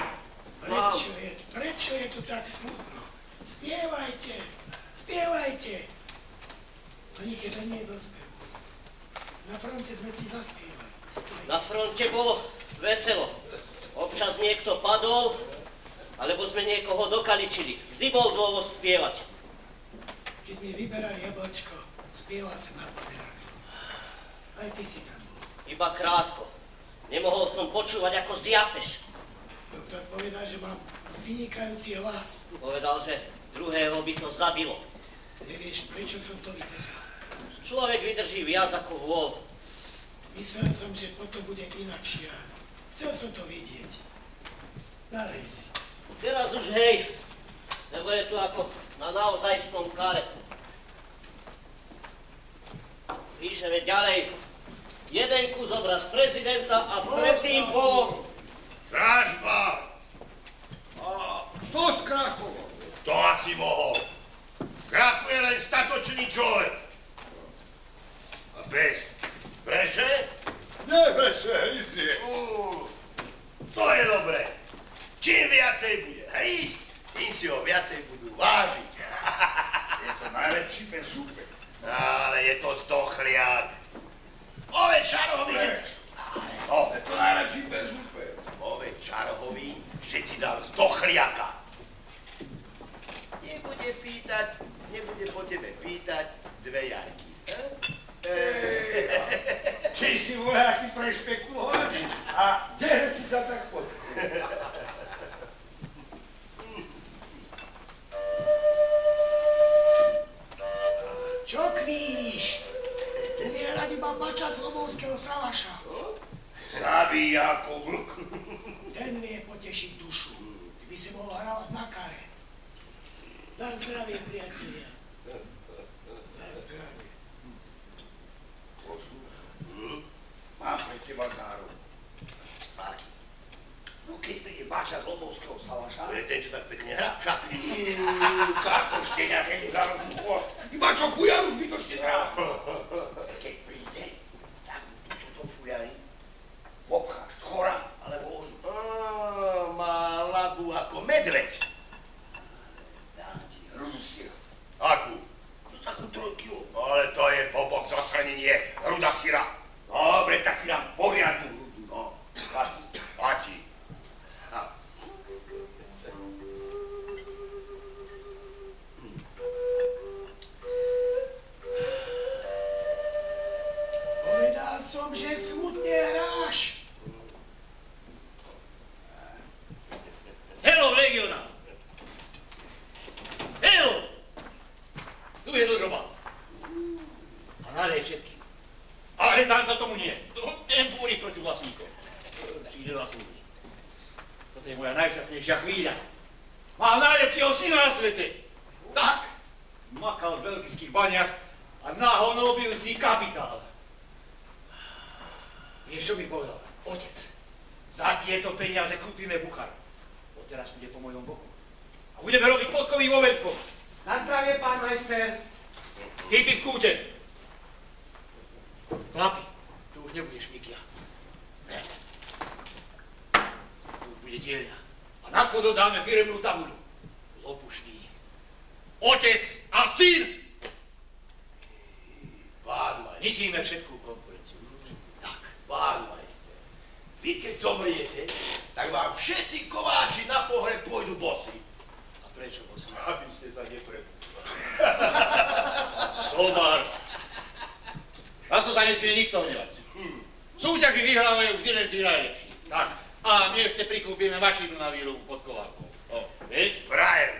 Prečo je tu tak smutno? Spievajte, spievajte. Plníte to nie je do spevu. Na fronte sme si zaspievali. Na fronte bolo veselo. Občas niekto padol, alebo sme niekoho dokaličili. Vždy bol dôvod spievať. Keď mi vyberali jablčko, spieval som na paviarku. Aj ty si tam bol. Iba krátko. Nemohol som počúvať, ako zjapeš. Doktor povedal, že mám vynikajúci hlas. Povedal, že druhého by to zabilo. Nevieš, prečo som to vydržal? Človek vydrží viac ako vôľ. Myslel som, že potom bude inakšia. Chcel som to vidieť. Nalej si. Teraz už hej, lebo je tu ako na naozajstnom kare. Píšeme ďalej. 1 kus obraz prezidenta a predtým bolo... Dražba! A kto skrachoval? To asi mohol. Skrachuje len statočný človek. A bez. Breše? Nebreše, hryzie. To je dobré. Čím viacej bude hrísť, tým si ho viacej budú vážiť. Je to najlepší bez zúbe. Ale je to zdochliak. Oveď Šarohovi, že... Je to najlepší bez zúbe. Oveď Šarohovi, že ti dal zdochliaka. Nebude po tebe pýtať 2 jarky. Ty si vojaký prešpekulovaný. A kde si sa tak potkol? Čo kvíliš? Tu je hrať iba bača Slobovského Salaša. Zabíj ako vlk. Ten vie potešiť dušu. Ty by si mohol hravať na kare. Na zdravie, priatelia. Na zdravie. Mám pre teba záruk. Aký? No keď príde bača Slobovského Salaša. To je ten, čo tak pekne hrá však. Káko štenia, keď mu zaraz uchor. Iba čo fujaru zbytočne trá. Keď príde, tak mu túto fujari popcháš chora, alebo on. Má labu ako medveď. Dám ti hrudu syra. Akú? No takú 3 kilo. Ale to je pobok zasranenie, hruda syra. Dobre, tak ti dám poriadnu hrudu, no. Platí. Povedal som, že smutne hráš. Hello, legionár! Hello! Tu je do droba. A nalej všetky. Ale tamto tomu nie. Ten pôjde proti vlastníkom. Přijde na slúži. Toto je moja najšťastnejšia chvíľa. Mám najlepšieho syna na svete. Tak. Makal v belgických baniach a nahonobil si kapitál. Vieš, čo mi povedal? Otec, za tieto peniaze kúpime Buchar. Odteraz bude po mojom boku. A budeme robiť podkový vo veľkom. Na zdravie, pán majster. Hýby v kúte. Chlapi, tu už nebudeš Mikia. Ne. Tu už bude dielňa. A nad vchodom dáme firemnú tabuľu. Lopušný. Otec a syn! Pán majster. Ničíme všetkú konkurenciu. Tak. Pán majster. Vy keď zomriete, tak vám všetci kováči na pohreb pôjdu bosí. A prečo bosí? Aby ste sa neprebudili. Somár. Takto sa nesmie nikto hnevať. Súťaži vyhrávajú vždy len tí najlepší. Tak. A my ešte prikúpime mašinu na výrobu podkovárkov. Vieš? Prajem.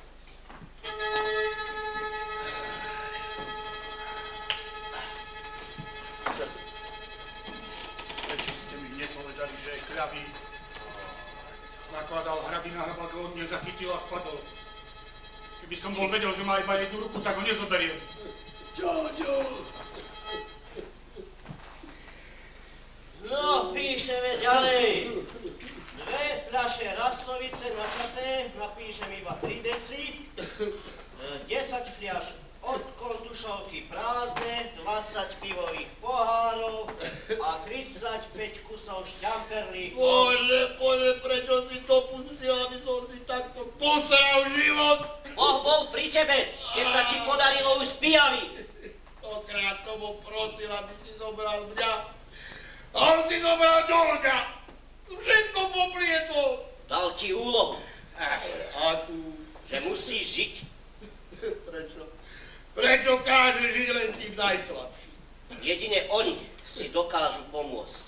Prečo ste mi nepovedali, že je kľavý? Nakladal hraby na hlbak, ho nezachytil a spadol. Keby som bol vedel, že má iba jednu ruku, tak ho nezoberiem. Ďoďo! No, píšeme ďalej. 2 fľaše rastovice načaté, napíšem iba 3 deci. 10 fľaš od kontušovky prázdne, 20 pivových pohárov a 35 kusov šťamperlíkov. Bože, prečo si to pustil, aby som si takto posral život? Boh bol pri tebe, keď sa ti podarilo už spíjali. Stokrát som ho prosil, aby si zobral mňa. A on si zobral Ďorga. Všetko poplietol. Dal ti úlohu, Akú? že musíš žiť. Prečo? Prečo káže žiť len tým najslabším? Jedine oni si dokážu pomôcť.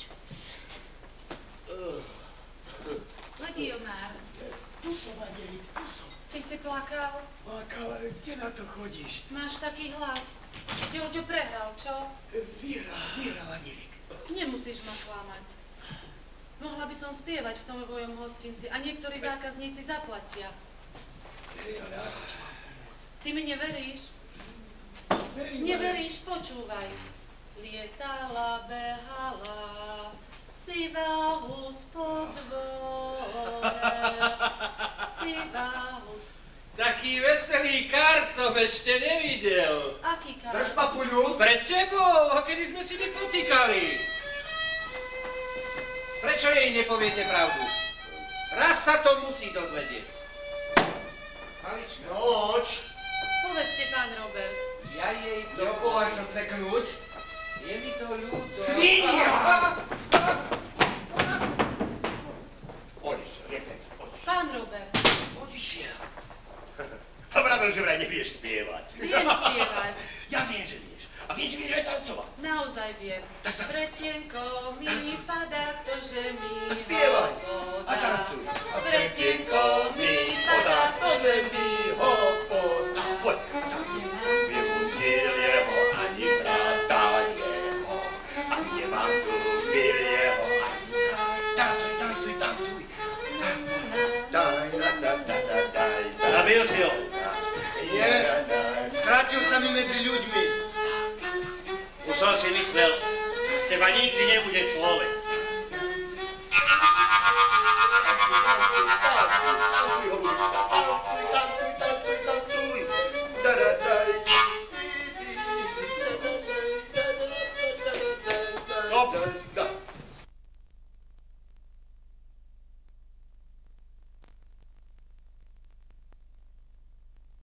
Legiomár, Tu som, Angelik, tu som. ty si plakal? Plakal, kde na to chodíš? Máš taký hlas. Ďoďo prehral, čo? Vyhral, Angelik. Nemusíš ma klamať. Mohla by som spievať v tom mojom hostinci a niektorí zákazníci zaplatia. Ale ako ti mám pomôcť? Ty mi neveríš? Verím, Neveríš? Počúvaj. Lietala, behala, sivá hus po dvore, sivá hus. Taký veselý kár som ešte nevidel. Aký kár? Drž papuľu. Pred tebou, kedy sme si nepotýkali. Prečo jej nepoviete pravdu? Raz sa to musí dozvedieť. Malička. Noč. Povedzte, pán Robert. Ja jej to... Dokovaš srdce kľúč. Je mi to ľúto. Svinia! Odišiel, je ten, odišiel. Pán Robert. Odišiel. A vravel, že vraj nevieš spievať. Viem spievať. Ja viem, že vieš. A viem, že vieš aj tancovať. Naozaj viem. Pretienko mi padá to, že mi A spievaj. ho A podá. tancuj. Pretienko mi padá to, že mi ho podá. Poď, tancuj. Vyhudil jeho ani brata jeho. A nemám tu byl jeho ani brata. Tancuj, tancuj, tancuj. Zabil si ho. Nie, strátil sa mi medzi ľuďmi. Už som si myslel, že z teba nikdy nebude človek. Tancuj, tancuj, tancuj.